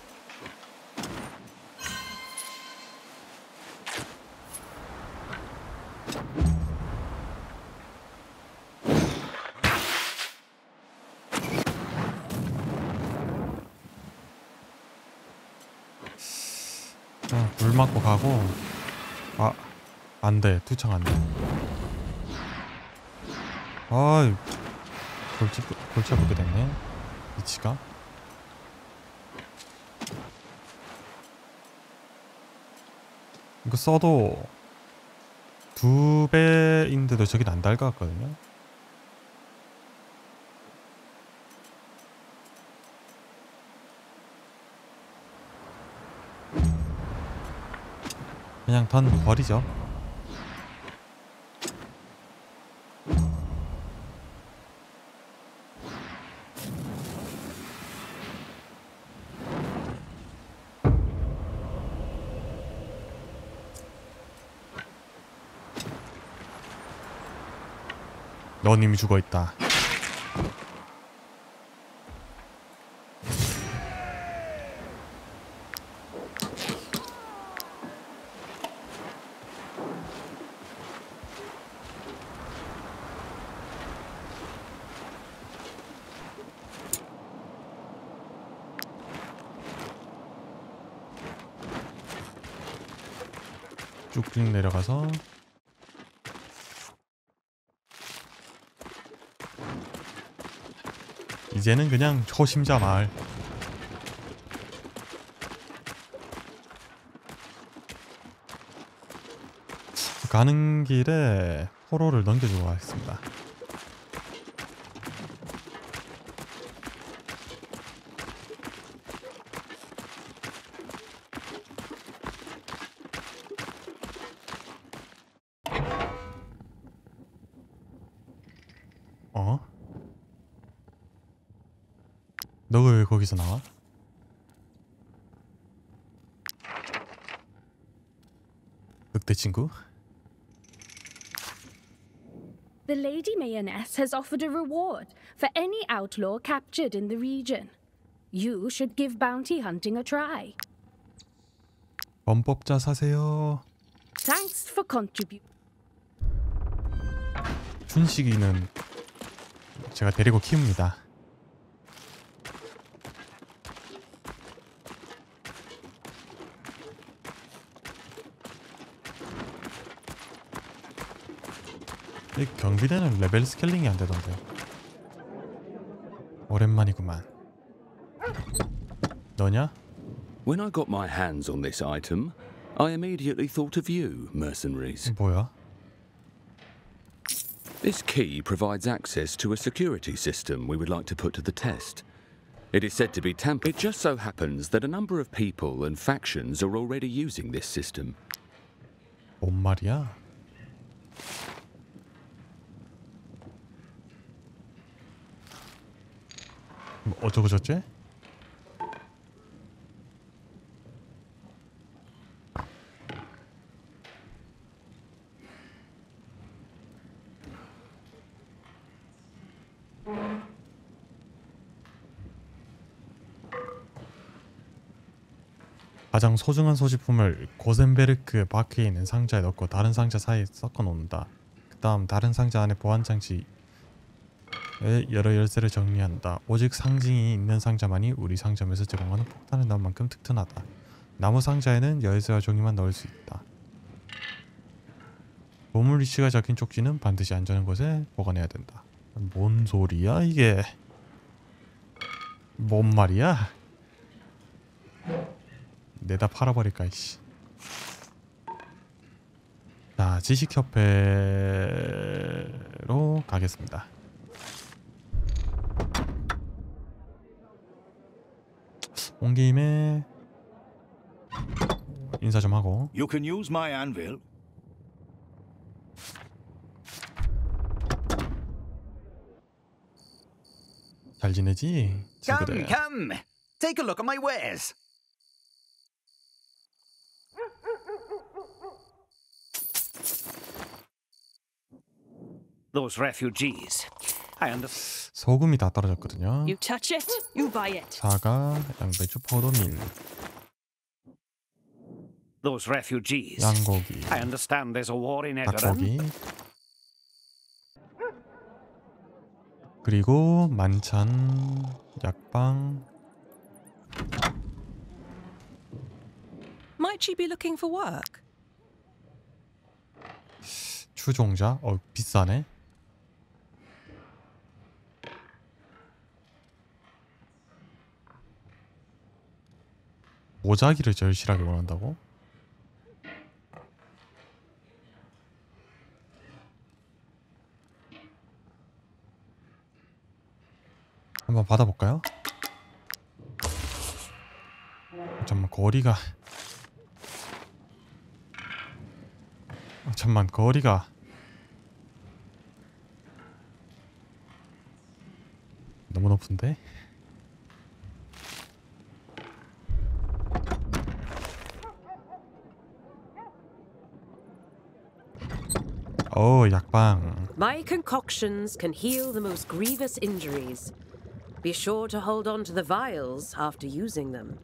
물 맞고 가고. 아, 안돼. 투창 안돼. 아이, 골치 아프게 됐네. 위치가. 이거 써도 2배인데도 저긴 안 달 것 같거든요. 그냥 던 버리죠. 넌 이미 죽어있다. 쭉쭉 내려가서 이제는 그냥 초심자 마을. 가는 길에 포로를 넘겨주고 가겠습니다. 어? 너가 왜 거기서 나와? 늑대 친구? The Lady Mayonnaise has offered a reward for any outlaw captured in the region. You should give bounty hunting a try. 범법자 사세요. Thanks for contributing. 춘식이는 제가 데리고 키웁니다. 이 경비대는 레벨 스케일링이 안 되던데. 오랜만이구만. 너냐? When I got my hands on this item, I immediately thought of you, mercenaries. 뭐야? This key provides access to a security system we would like to put to the test. It is said to be tampered. It just so happens that a number of people and factions are already using this system. 뭔 말이야? 어쩌고 저쩌지? 가장 소중한 소지품을 고센베르크 바크에 있는 상자에 넣고 다른 상자 사이에 섞어 놓는다. 그 다음 다른 상자 안에 보안장치에 여러 열쇠를 정리한다. 오직 상징이 있는 상자만이 우리 상점에서 제공하는 폭탄을 넣은 만큼 튼튼하다. 나무 상자에는 열쇠와 종이만 넣을 수 있다. 보물 위치가 적힌 쪽지는 반드시 안전한 곳에 보관해야 된다. 뭔 소리야 이게? 뭔 말이야? 내다 팔아버릴까 이씨. 자, 지식협회로 가겠습니다. 온 김에 인사 좀 하고. You can use my anvil. 잘 지내지, 친구들? Come, take a look at my wares. Those refugees. I understand. 소금이 다 떨어졌거든요. You touch it, you buy it. 사과, 양배추, 포도밀, Those refugees. 양고기, I understand there's a war in Edoran. 닭고기, 그리고 만찬, 약방. Might she be looking for work? 추종자? 비싸네. 모자기를 절실하게 원한다고? 한번 받아볼까요? 잠깐만, 거리가 잠깐만, 거리가 너무 높은데? 약방. My concoctions can heal the most grievous injuries. Be sure to hold on to the vials after using them.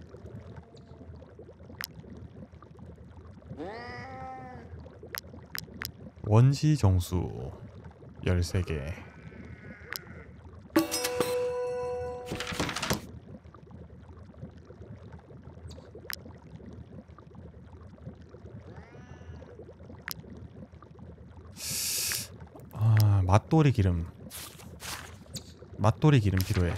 원시 정수 13개. 맛돌이 기름. 맛돌이 기름 필요해.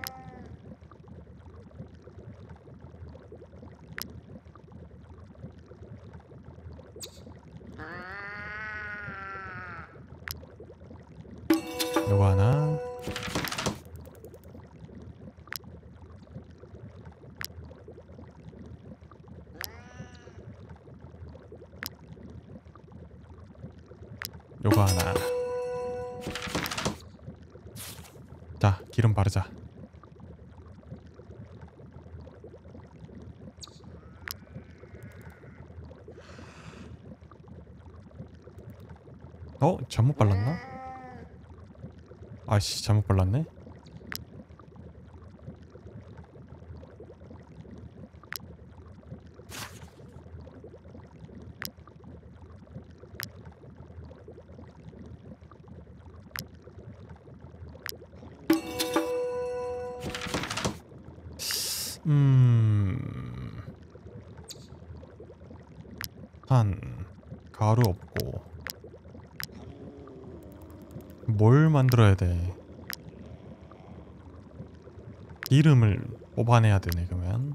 요거 하나. 요거 하나. 자, 기름 바르자. 잘못 발랐나? 아씨, 잘못 발랐네. 가루 없고 뭘 만들어야 돼? 기름을 뽑아내야 되네. 그러면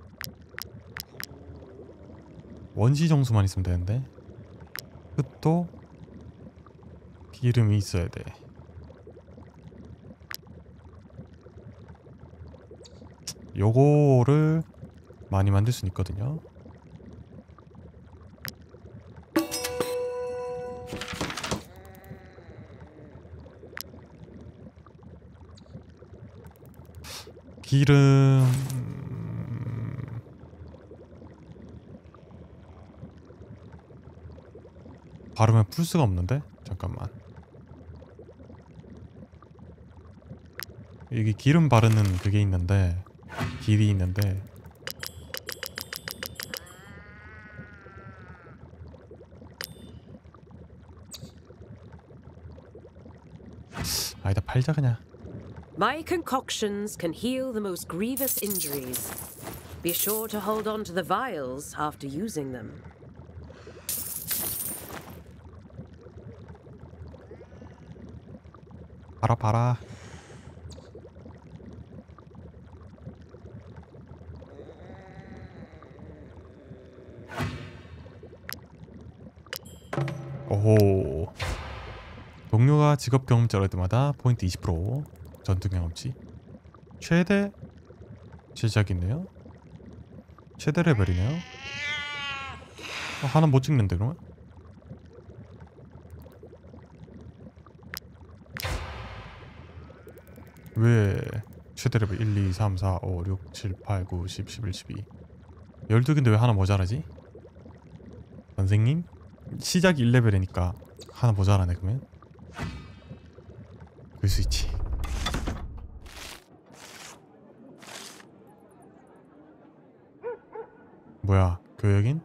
원시 정수만 있으면 되는데 끝도 기름이 있어야 돼. 요거를 많이 만들 수 있거든요. 기름 바르면 풀 수가 없는데? 잠깐만. 여기 기름 바르는 그게 있는데, 길이 있는데 아니다, 팔자 그냥. My concoctions can heal the most grievous injuries. Be sure to hold on to the vials after using them. 봐라. 오호. 동료가 직업 경험치 얻을 때마다 포인트 20%. 전투 경험치. 최대 제작이 있네요. 최대 레벨이네요. 하나 못 찍는데 그러면? 왜 최대 레벨 1, 2, 3, 4, 5, 6, 7, 8, 9, 10, 11, 12 12개인데 왜 하나 모자라지? 선생님? 시작이 1레벨이니까 하나 모자라네 그러면? 그럴 수 있지. 뭐야 교역인?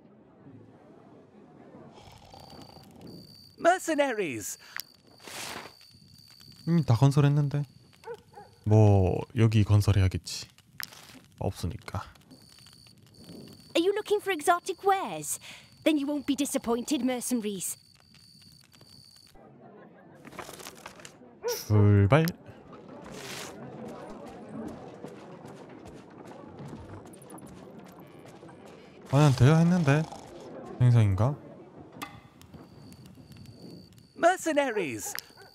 Mercenaries. 이미 다 건설했는데 뭐 여기 건설해야겠지. 없으니까. Are you looking for exotic wares? Then you won't be disappointed, mercenaries. 출발. 난 돼야 했는데 행성인가? Mercenaries.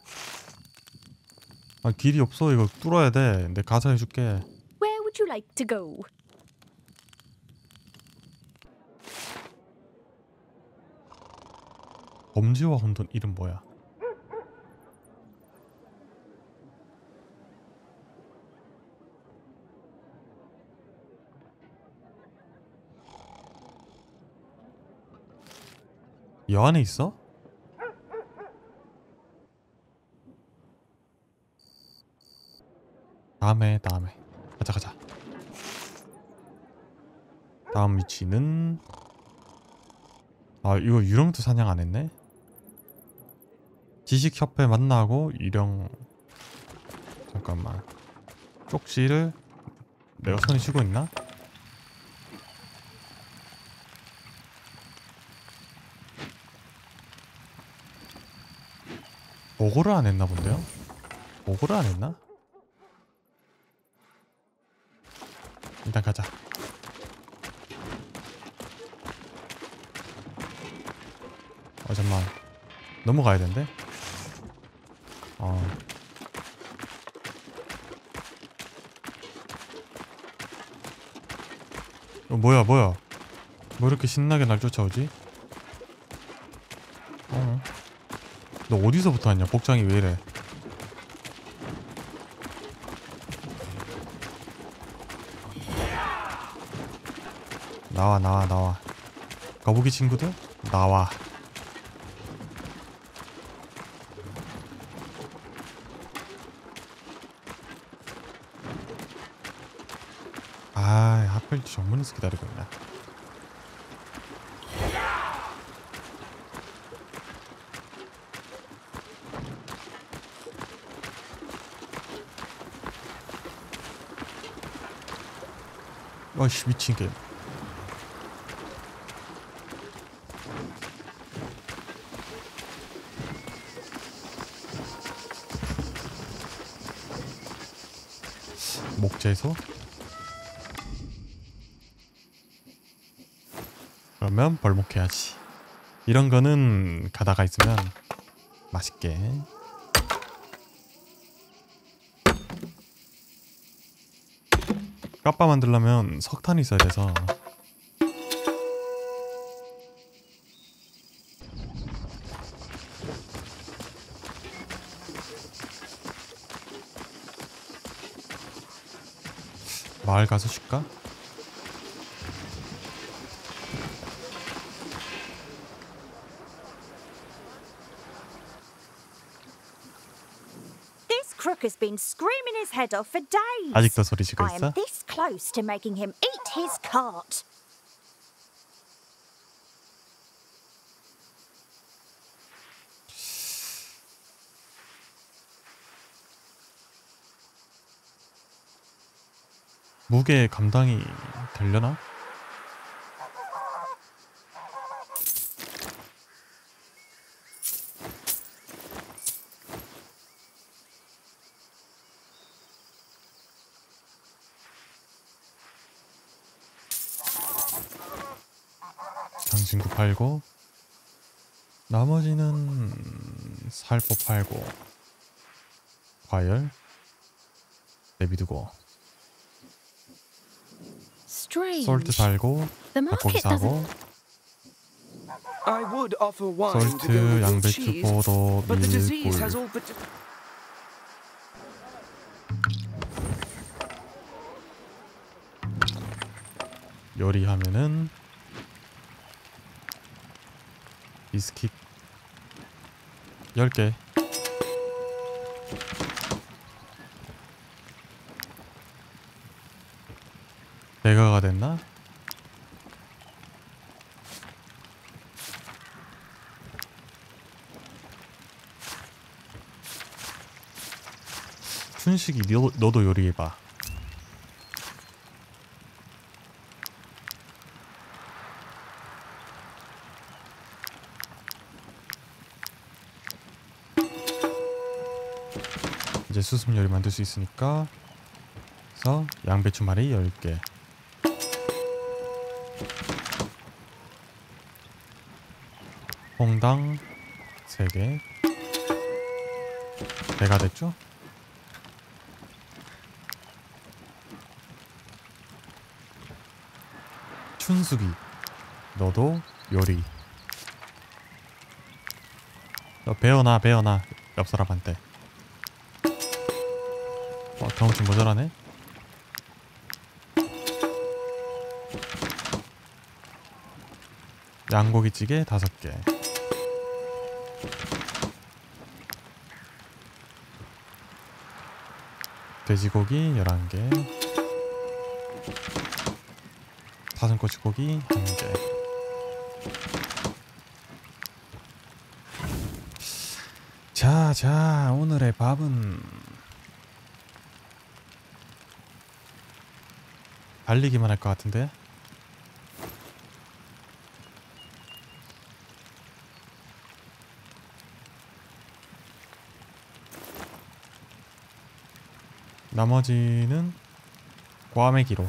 길이 없어. 이거 뚫어야 돼. 내 가서 해줄게. Where would you like to go? 범지와 혼돈 이름 뭐야? 이 안에 있어? 다음에 가자. 다음 위치는 이거 유령도 사냥 안 했네? 지식협회 만나고 유령 잠깐만 쪽지를 내가 손에 쥐고 있나? 보고를 안 했나 본데요? 보고를 안 했나? 일단 가자. 잠깐만 넘어가야 된대? 뭐야 뭐 이렇게 신나게 날 쫓아오지? 너 어디서부터 왔냐? 복장이 왜 이래? 나와. 거북이 친구들? 나와. 하필 정문에서 기다리고 있나? 어이씨 미친 게임. 목재소? 그러면 벌목해야지. 이런 거는 가다가 있으면 맛있게. 까빠 만들려면 석탄이 있어야 돼서 마을 가서 쉴까? Crook has been screaming his head off for days. 아직도 소리 지르고 I 있어? am this close to making him eat his cart. 무게 감당이 되려나? 장신구 팔고 나머지는 살포 팔고 과열 내비두고 Strange. 솔트 살고 The 닭고기 market 사고 I would offer wine to go 솔트, with your 양배추, cheese, 포도, but the 밀, disease 꿀 has all but... 요리하면은 비스킷 10개 배가가 됐나? 춘식이 너도 요리해봐. 이제 수습 요리 만들 수 있으니까 그래서 양배추 말이 10개 홍당 3개 배가 됐죠? 춘숙이 너도 요리 너 배워놔 옆 사람한테 경험치 모자라네? 양고기찌개 5개 돼지고기 11개 사슴꼬치고기 1개 자 오늘의 밥은 달리기만 할 것 같은데 나머지는 꽈배기로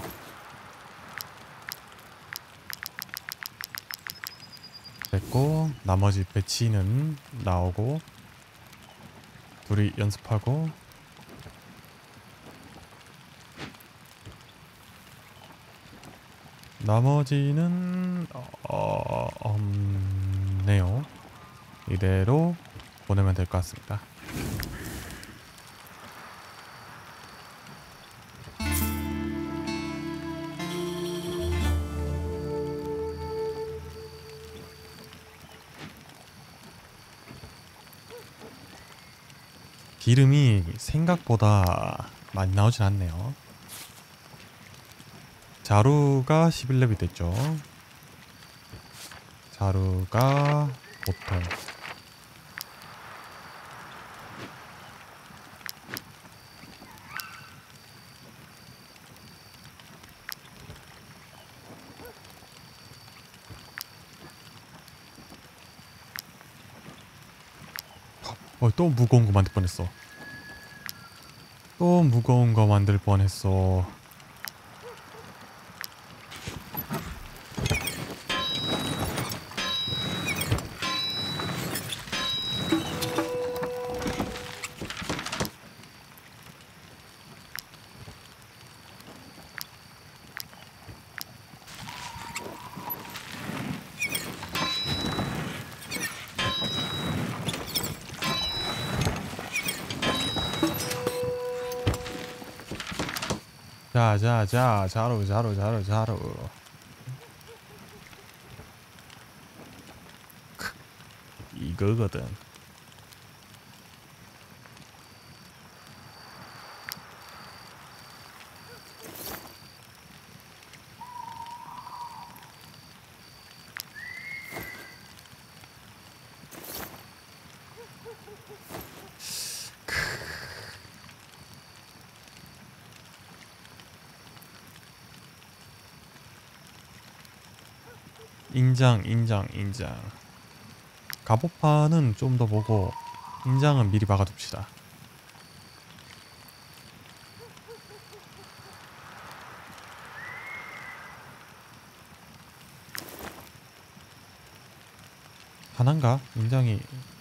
됐고 나머지 배치는 나오고 둘이 연습하고 나머지는 없네요. 이대로 보내면 될 것 같습니다. 기름이 생각보다 많이 나오진 않네요. 자루가 11렙이 됐죠. 자루가 보통 또 무거운 거 만들 뻔했어. 또 무거운 거 만들 뻔했어. 자, 자루. 이거거든. 인장. 갑옷판은 좀 더 보고 인장은 미리 박아둡시다. 하나인가? 인장이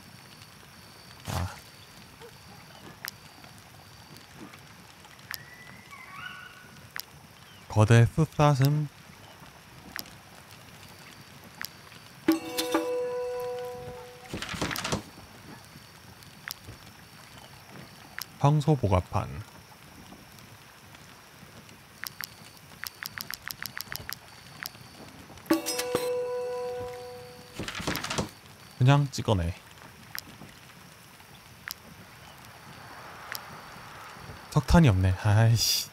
거대 숫사슴. 황소 보갑판. 그냥 찍어내. 석탄이 없네. 아이씨.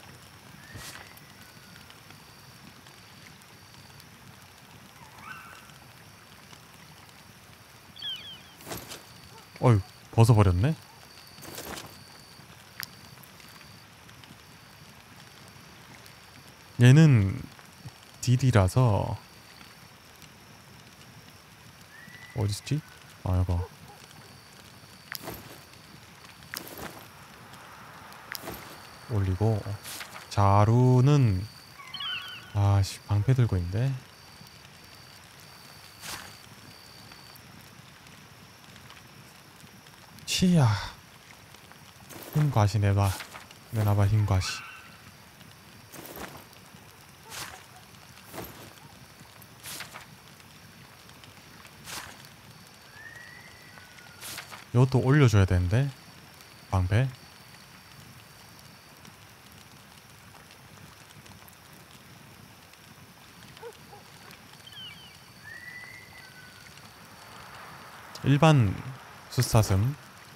어휴, 벗어버렸네. 얘는 DD라서 어딨지? 아, 여봐. 올리고 자루는 아씨 방패 들고 있는데. 치야 힘과시 내놔봐 힘과시. 이것도 올려줘야 되는데 방패. 일반 숫사슴.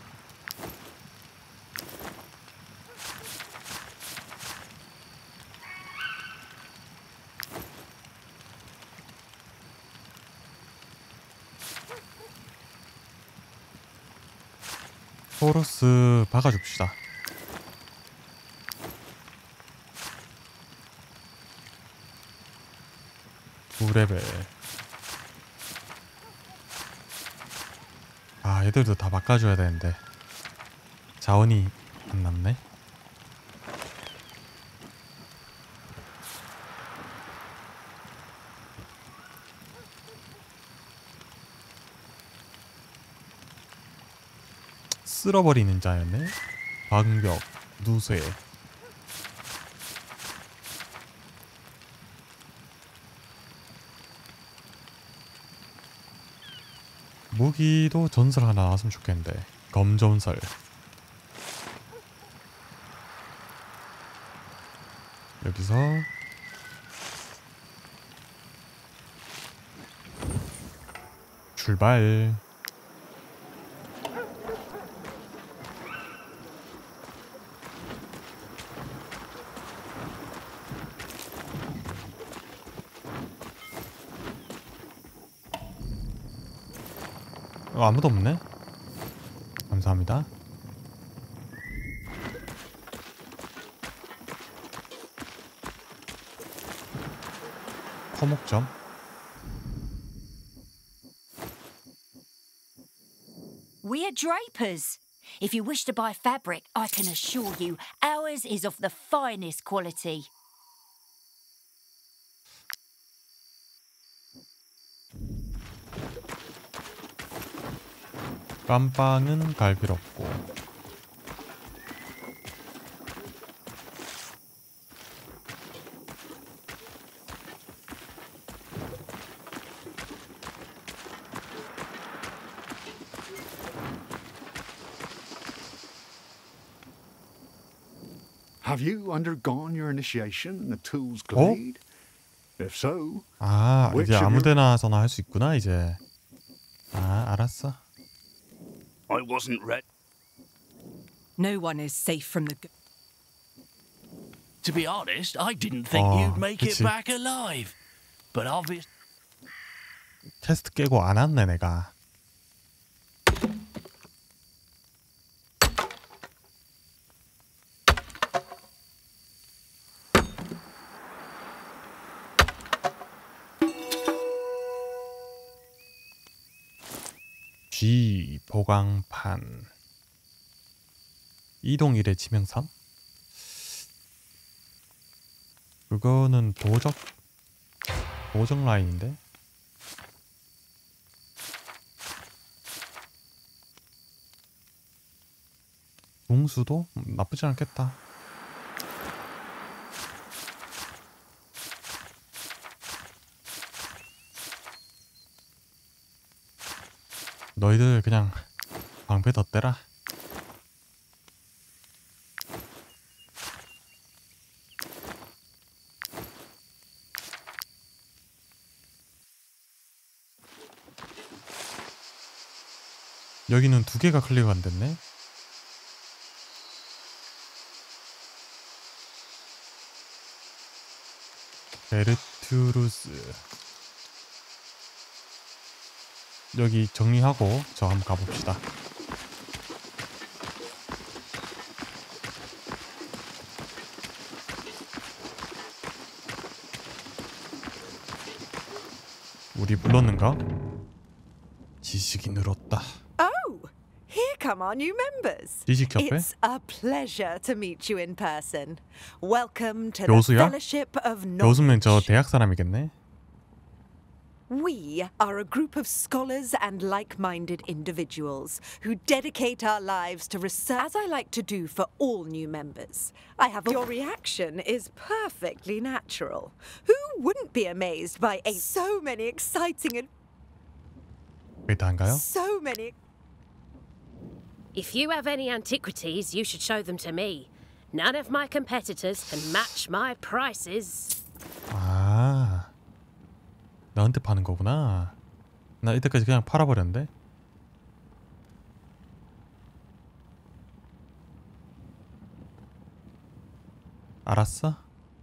토러스 박아줍시다. 두레벨. 아, 얘들도 다 바꿔줘야 되는데 자원이 안 남네. 쓸어버리는 자였네. 방벽, 누쇠. 무기도 전설 하나 나왔으면 좋겠는데. 검전설. 여기서 출발. 아무도 없네? 감사합니다. 커목점. We're drapers. If you wish to buy fabric, I can assure you ours is of the finest quality. 깜빵은 갈 필요 없고. Have you undergone your initiation in the Tools Glade? If so, 아, 이제 아무데나서나 할 수 있구나 이제. 아, 알았어. I wasn't ready. No one is safe from the. To be honest, I didn't think you'd make it back alive. But obvious. 테스트 깨고 안 왔네 내가. G 보강판. 이동 일의 지명선? 그거는 도적 라인인데? 궁수도 나쁘지 않겠다. 너희들 그냥 방패 덧대라. 여기는 2개가 클릭 안 됐네. 베르투루스. 여기 정리하고 저 한번 가봅시다. 우리 불렀는가? 지식이 늘었다. Oh, here come our new members. 지식협회? It's a pleasure to meet you in person. Welcome to the 교수야? Fellowship of 교수면 저 Knowledge. 대학 사람이겠네. We are a group of scholars and like-minded individuals who dedicate our lives to research, as I like to do for all new members. I have your reaction is perfectly natural. Who wouldn't be amazed by so many exciting and 왜 다인가요? so many. If you have any antiquities, you should show them to me. None of my competitors can match my prices. 아, 나한테 파는 거구나. 나 이때까지 그냥 팔아버렸는데. 알았어.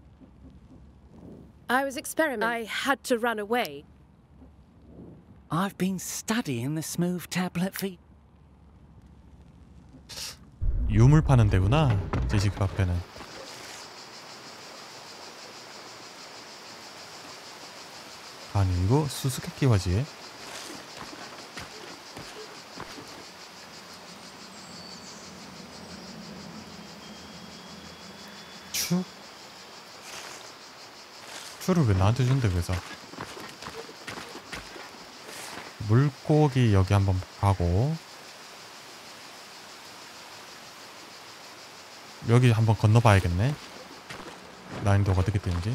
I was experimenting. I had to run away. I've been studying the smooth tablet for... 유물 파는 데구나. 지식협회는. 아니 이거 수수께끼와지. 추를 왜 나한테 준대 그래서. 물고기 여기 한번 가고 여기 한번 건너봐야겠네. 난이도가 어떻게 되는지.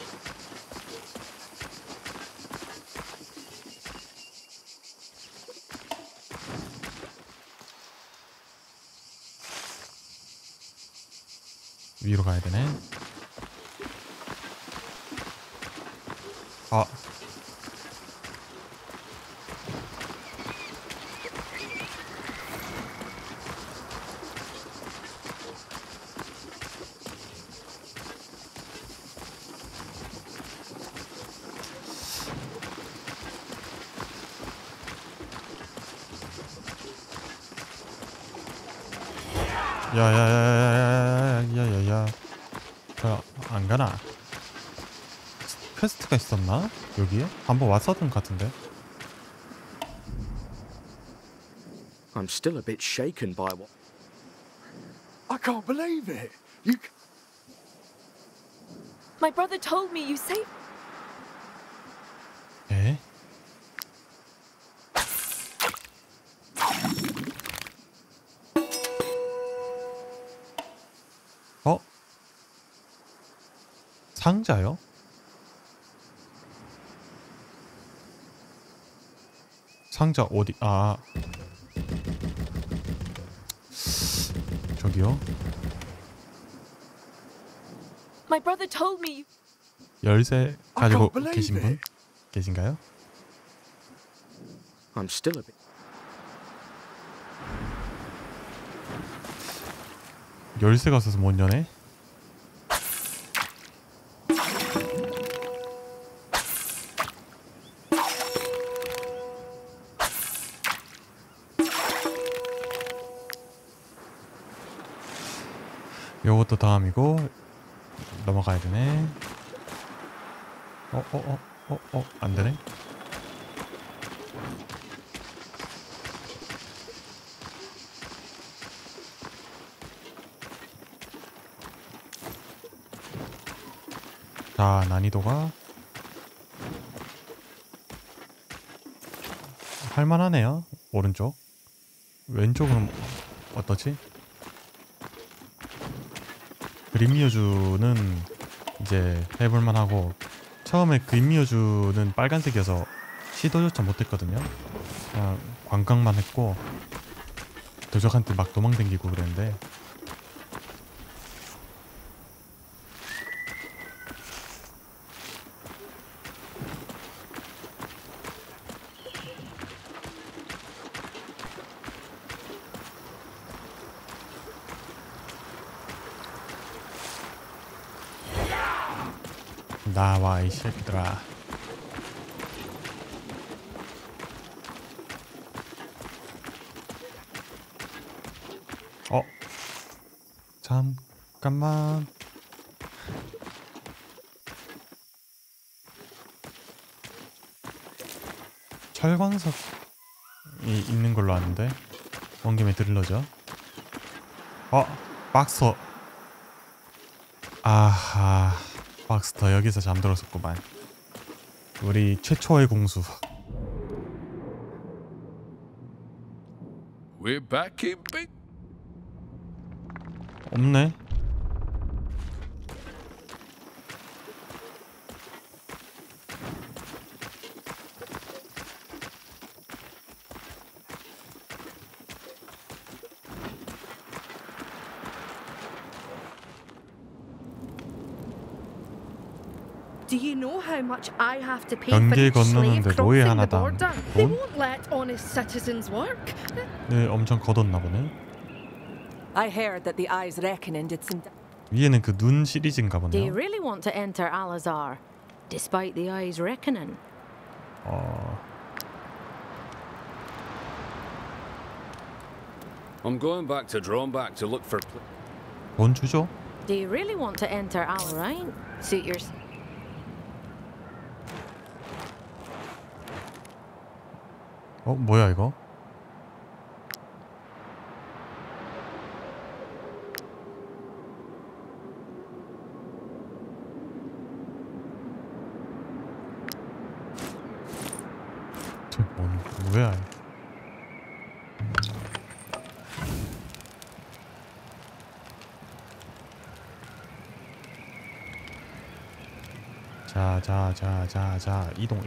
위로 가야 되네. 아. 야야야야야야야야야. 안 가나? 퀘스트가 있었나? 여기에? 한번 왔었던 것 같은데. I'm still a bit shaken by what... I can't believe it. You... My brother told me you saved... 에? 어? 상자요? 상자 어디? 아 저기요. My brother told me you... 열쇠 가지고 계신 분 계신가요? I'm still a bit... 열쇠가 없어서 못 여네. 요것도 다음이고 넘어가야 되네. 안 되네. 자, 난이도가 할만하네요. 오른쪽. 왼쪽은 어떠지? 그린미어주는 이제 해볼만 하고, 처음에 그린미어주는 빨간색이어서 시도조차 못했거든요. 그냥 관광만 했고 도적한테 막 도망다니고 그랬는데, 나와 이 새끼들아. 잠깐만. 철광석이 있는 걸로 아는데 온 김에 들러죠. 박스터. 아하, 박스터 여기서 잠들었었구만. 우리 최초의 공수. We're back in big. 없네. Do you know how much I have to pay for 경계 each slave 건너는데 노예 crossing the 하나당 border? They 돈? won't let honest citizens work. 네, 엄청 걷었나 보네. I heard that the Eye's Reckoning did some. 위에는 그 눈 시리즈인가 Do you 보네요. really want to enter Al-Azhar, despite the Eye's Reckoning? I'm going back to Dronebach to look for. 돈 주죠? Do you really want to enter Al-Rhine? Suit your... 뭐야 이거? 뭐야? 자, 이동.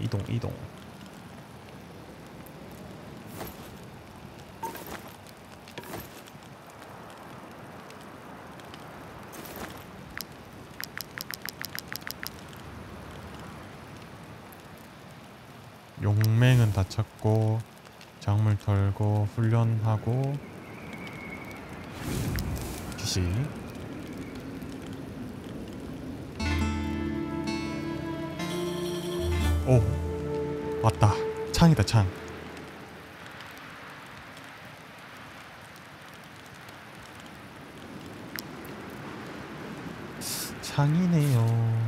용맹은 다 찾고, 작물 털고, 훈련하고, 기시. 오, 왔다. 창이다, 창. 창이네요.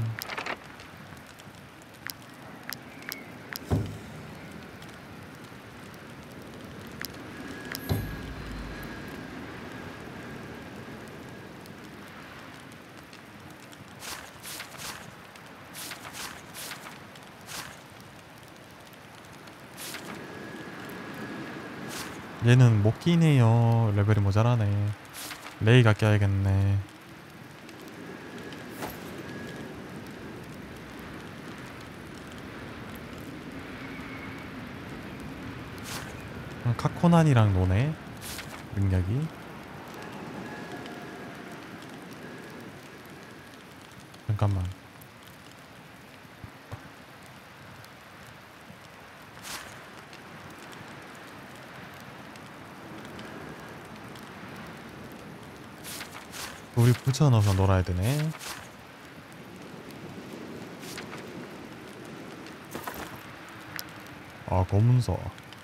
얘는 못 끼네요. 레벨이 모자라네. 레이가 껴야겠네. 카코난이랑 노네. 능력이. 잠깐만. 우리 붙여넣어서 놀아야 되네. 고문서.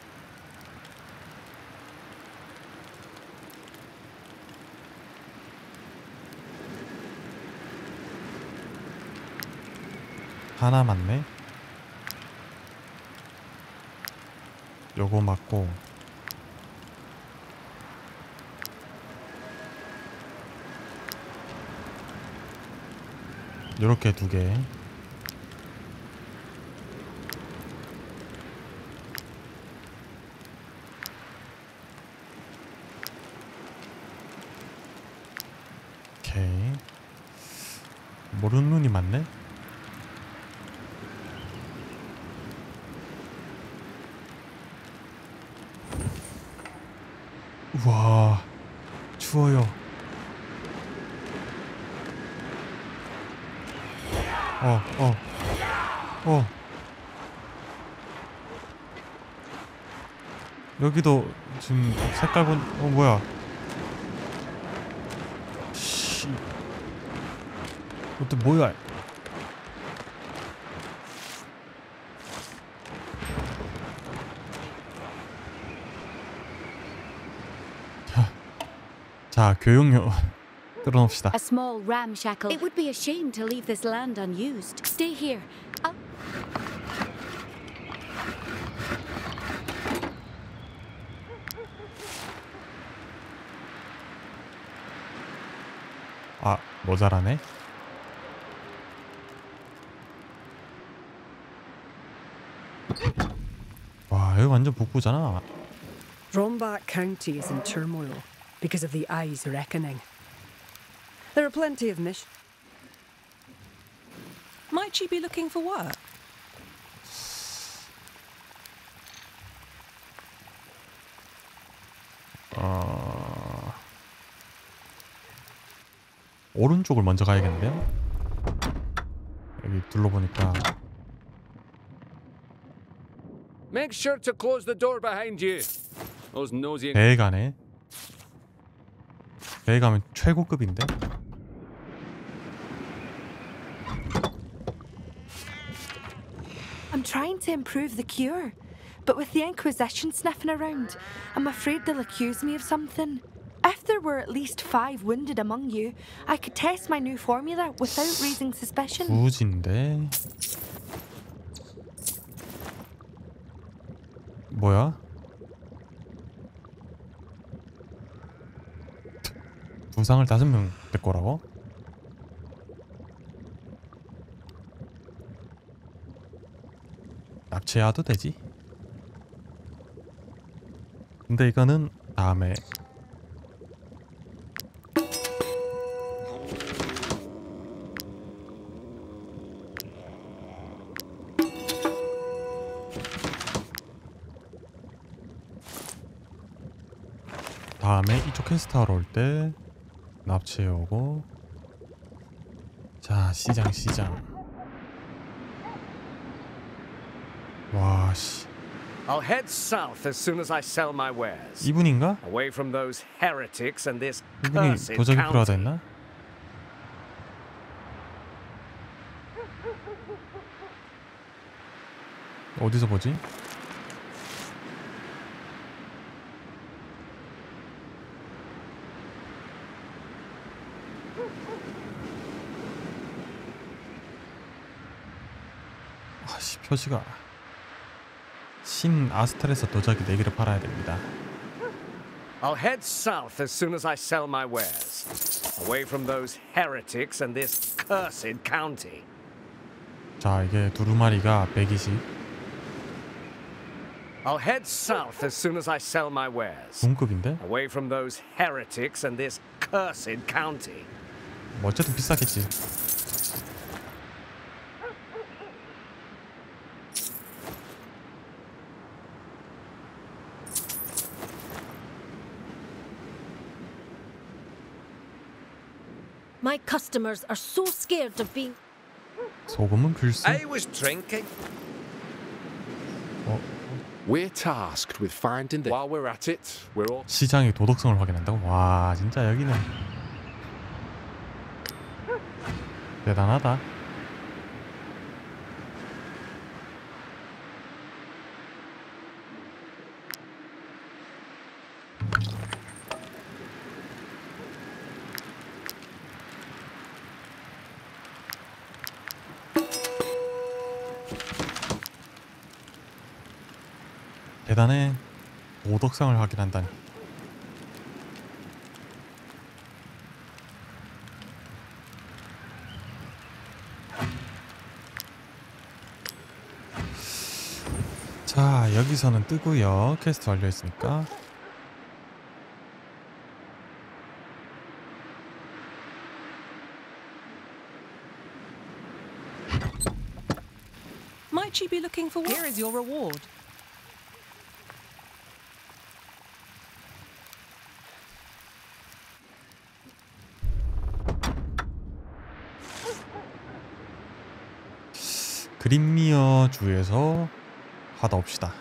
하나 맞네. 요거 맞고, 요렇게 2개. 오케이. 모르는 눈이 많네. 우와, 추워요. 여기도 지금 색깔 뭐야? 씨, 이것도 뭐야? 자, 교육료 뚫어놓읍시다. A small ramshackle. It would be a shame to leave this land unused. Stay here. 아, 모자라네. 와, 여기 완전 북부잖아. Rombach County is in turmoil because of the Eye's reckoning. There are plenty of missions. Might you be looking for work? 오른쪽을 먼저 가야겠는데요? 여기 둘러보니까 Make sure to close the door behind you. Those nosy. 배에 가네. 배에 가면 최고급인데? I'm trying to improve the cure, but with the Inquisition sniffing around, I'm afraid they'll accuse me of something. If there were at least 5 wounded among you, I could test my new formula without raising suspicion. 부지인데. 뭐야? 부상을 5명 될 거라고? 납치해도 되지? 근데 이거는 다음에 이쪽 퀘스트하러 올 때 납치해오고. 자, 시장. 와, 씨. I'll head south as soon as I sell my wares. 이분인가? Away from those heretics and this 이분이 cursed 도적이 필요하다 county. 했나? 어디서 보지? 아씨, 표시가 신 아스텔에서 도자기 4개를 팔아야 됩니다. I'll head south as soon as I sell my wares. Away from those heretics and this cursed county. 자, 이게 두루마리가 120. I'll head south as soon as I sell my wares. 중급인데? Away from those heretics and this cursed county. 뭐 어쨌든 비싸겠지. My customers are so scared of being. 소금은 글쎄. I was drinking. We're tasked with finding the. While we're at it, we're all. 시장의 도덕성을 확인한다고? 와, 진짜 여기는 대단하다. 대단해. 도덕성을 확인한다니. 자, 여기서는 뜨고요. 퀘스트 완료했으니까. Might you be looking for what? Here is your reward. 그린미어 주에서 하다 옵시다.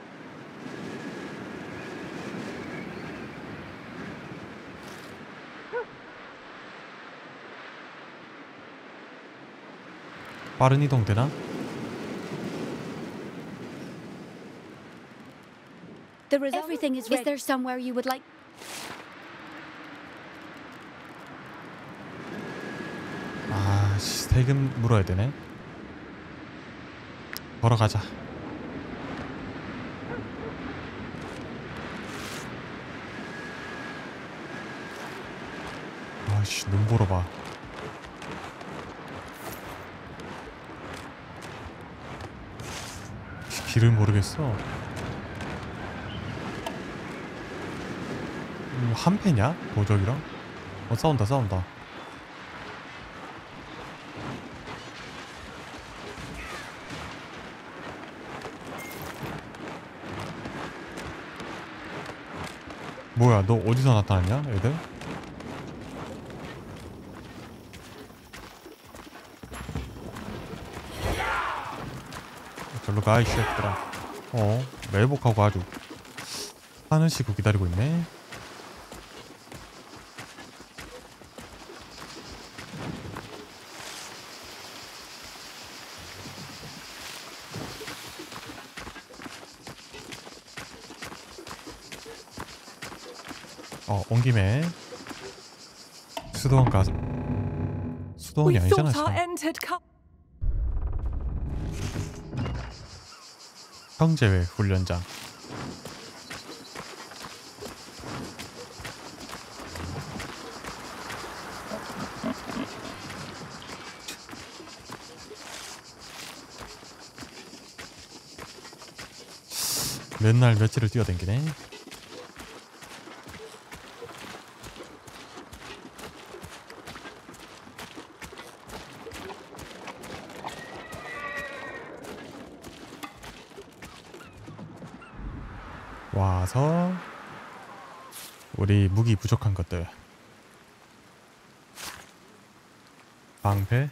빠른 이동 되나? Everything is ready. Is there somewhere you would like? 아, 세금 물어야 되네. 걸어가자. 아씨, 눈 보러 봐. 길을 모르겠어. 한패냐? 도적이랑? 싸운다 싸운다. 뭐야, 너 어디서 나타났냐, 애들? 절로 가, 이 새끼들아. 매복하고 아주 하는 시고 기다리고 있네. 온 김에 수도원 가서. 수도원이 아니잖아 지금. 형제회 훈련장. 맨날 며칠을 뛰어댕기네. 와서 우리 무기 부족한 것들. 방패,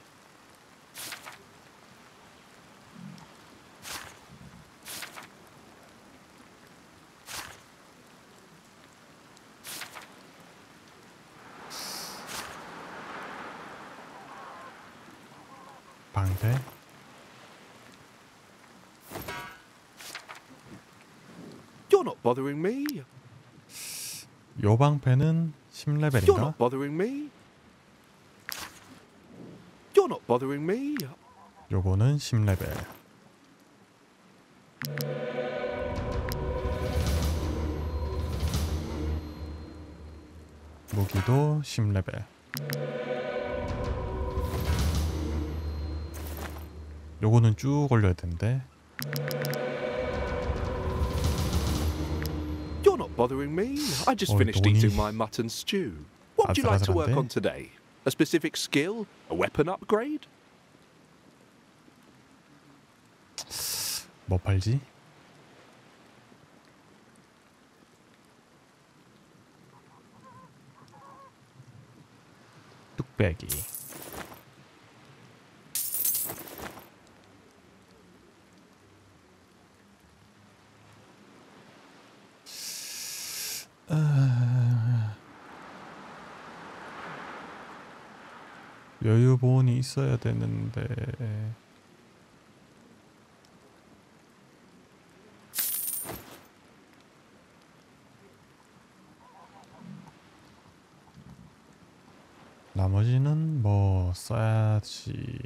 방패, You're not bothering me. 요 방패는 10레벨인가? You're not bothering me. You're not bothering me. 요거는 10레벨. 무기도 10레벨. 요거는 쭉 올려야 되는데. You're not bothering me. I just finished eating my mutton stew. What would you like to work on today? A specific skill? A weapon upgrade? 뭐 팔지? 뚝배기. 여유보온이 있어야 되는데. 나머지는 뭐 써야지.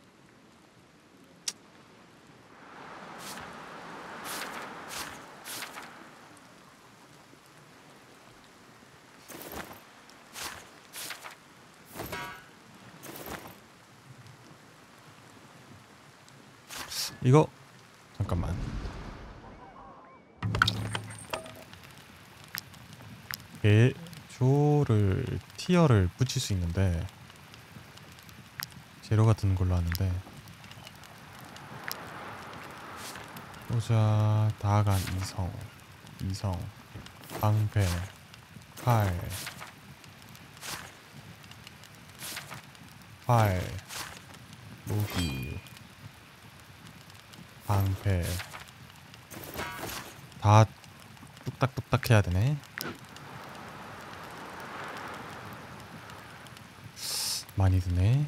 이거 잠깐만. 개조를 티어를 붙일 수 있는데 재료가 드는 걸로 아는데 소자, 다간, 이성, 방패, 칼, 무기, 방패. 다 뚝딱뚝딱 해야 되네. 많이 드네.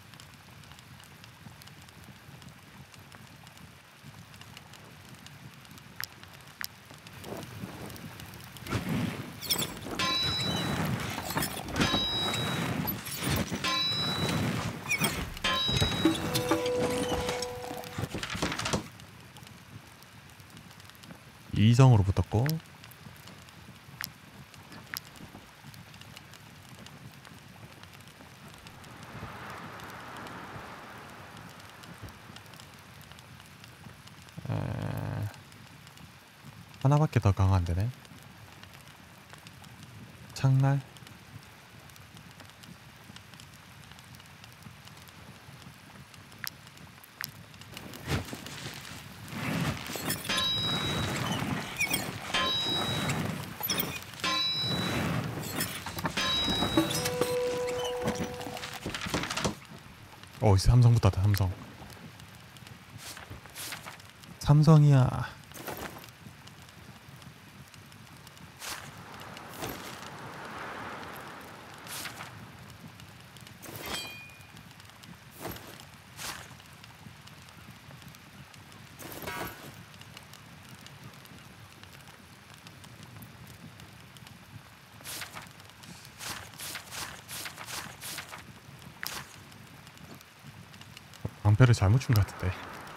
이성으로 붙었고, 하나밖에 더 강한데네. 창날. 삼성 붙었다. 삼성이야. 방패를 잘못 준 것 같은데.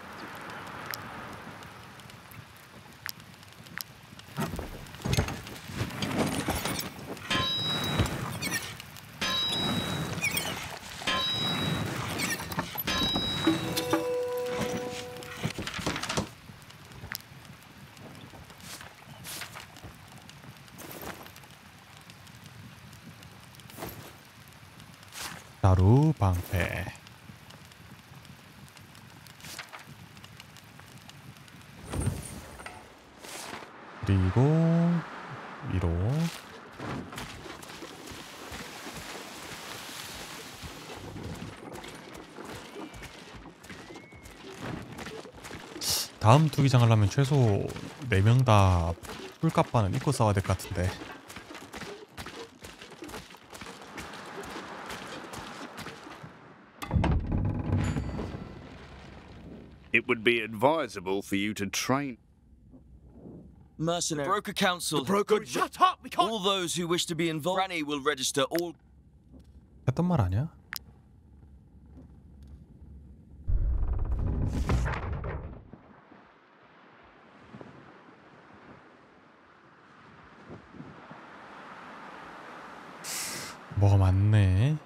나루 방패. 그리고 위로. 다음 투기장 하려면 최소 4명 다 뿔까빠는 입고 싸워야 될 것 같은데. It would be advisable for you to train. Mercenary. The Broker Council. The Broker. Shut up! We can't. All those who wish to be involved. Granny will register all. 했던 말 아니야? 뭐가 많네.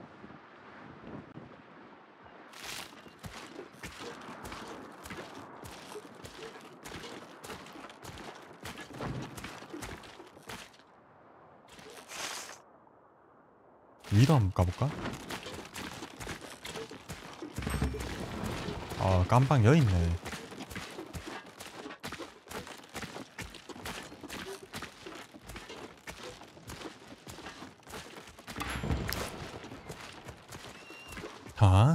위로 한번 가볼까? 아, 깜빵 여있네. 자,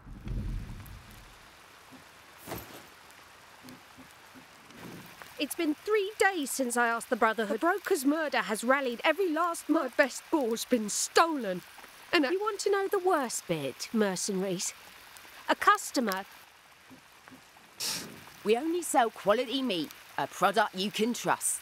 It's been 3 days since I asked the Brotherhood. The Broker's murder has rallied every last... My best boar's been stolen. And you want to know the worst bit, mercenaries? A customer... We only sell quality meat, a product you can trust.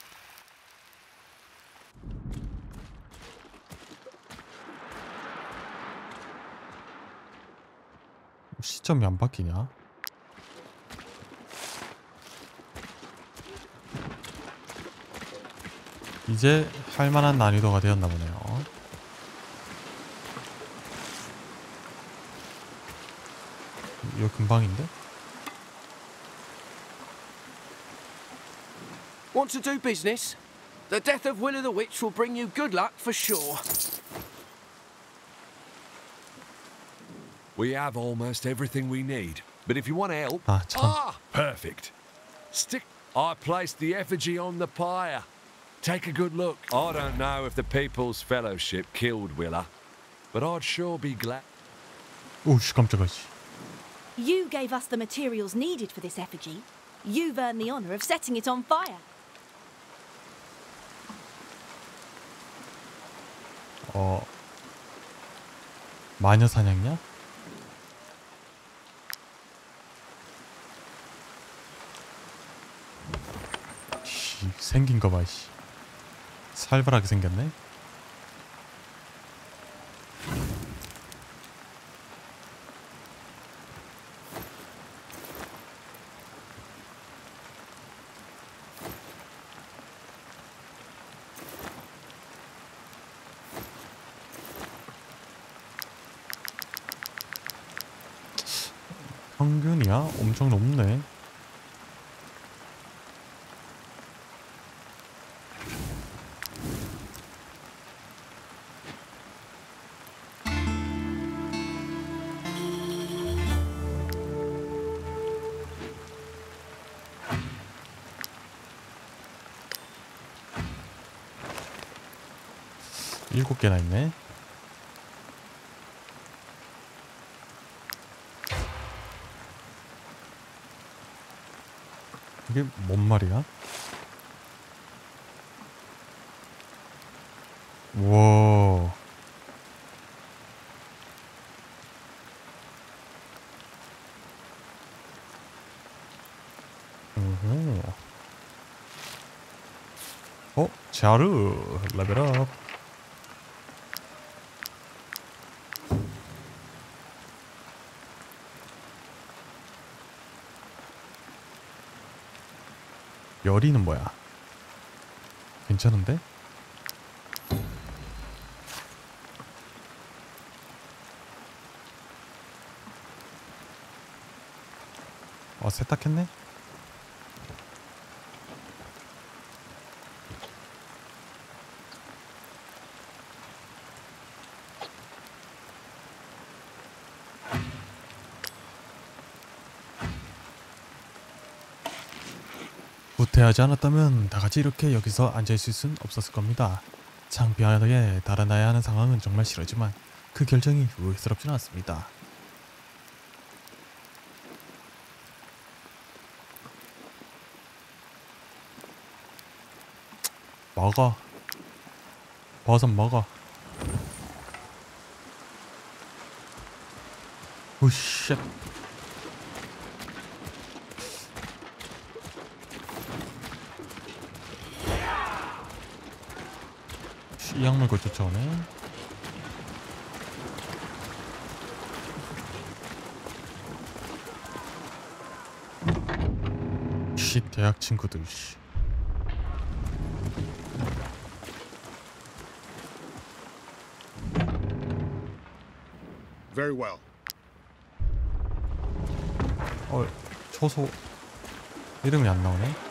시점이 안 바뀌냐? 이제 할만한 난이도가 되었나 보네요. 이거 금방인데? Want to do business? The death of Willow the Witch will bring you good luck for sure. We have almost everything we need, but if you want help... 참. Perfect. I placed the effigy on the pyre. Take a good look. I don't know if the People's Fellowship killed Willa, but I'd sure be glad. 오씨 깜짝아. You gave us the materials needed for this effigy. You've earned the honour of setting it on fire. 마녀 사냥이야? 씨, 생긴 거 봐, 씨. 살벌하게 생겼네. 평균이야? 엄청 높네. 일곱 개나 있네. 이게 뭔 말이야? 와. 자루 레벨업. 열이는 뭐야? 괜찮은데? 세탁했네? 후퇴하지 않았다면 다같이 이렇게 여기서 앉아있을 순 없었을 겁니다. 창피하게 달아나야 하는 상황은 정말 싫었지만 그 결정이 후회스럽지는 않습니다. 먹어. 버섯 먹어. 오쉣. 이 약물고 쫓아오네. 씨, 대학 친구들. 씨. Very well. 초소 이름이 안 나오네.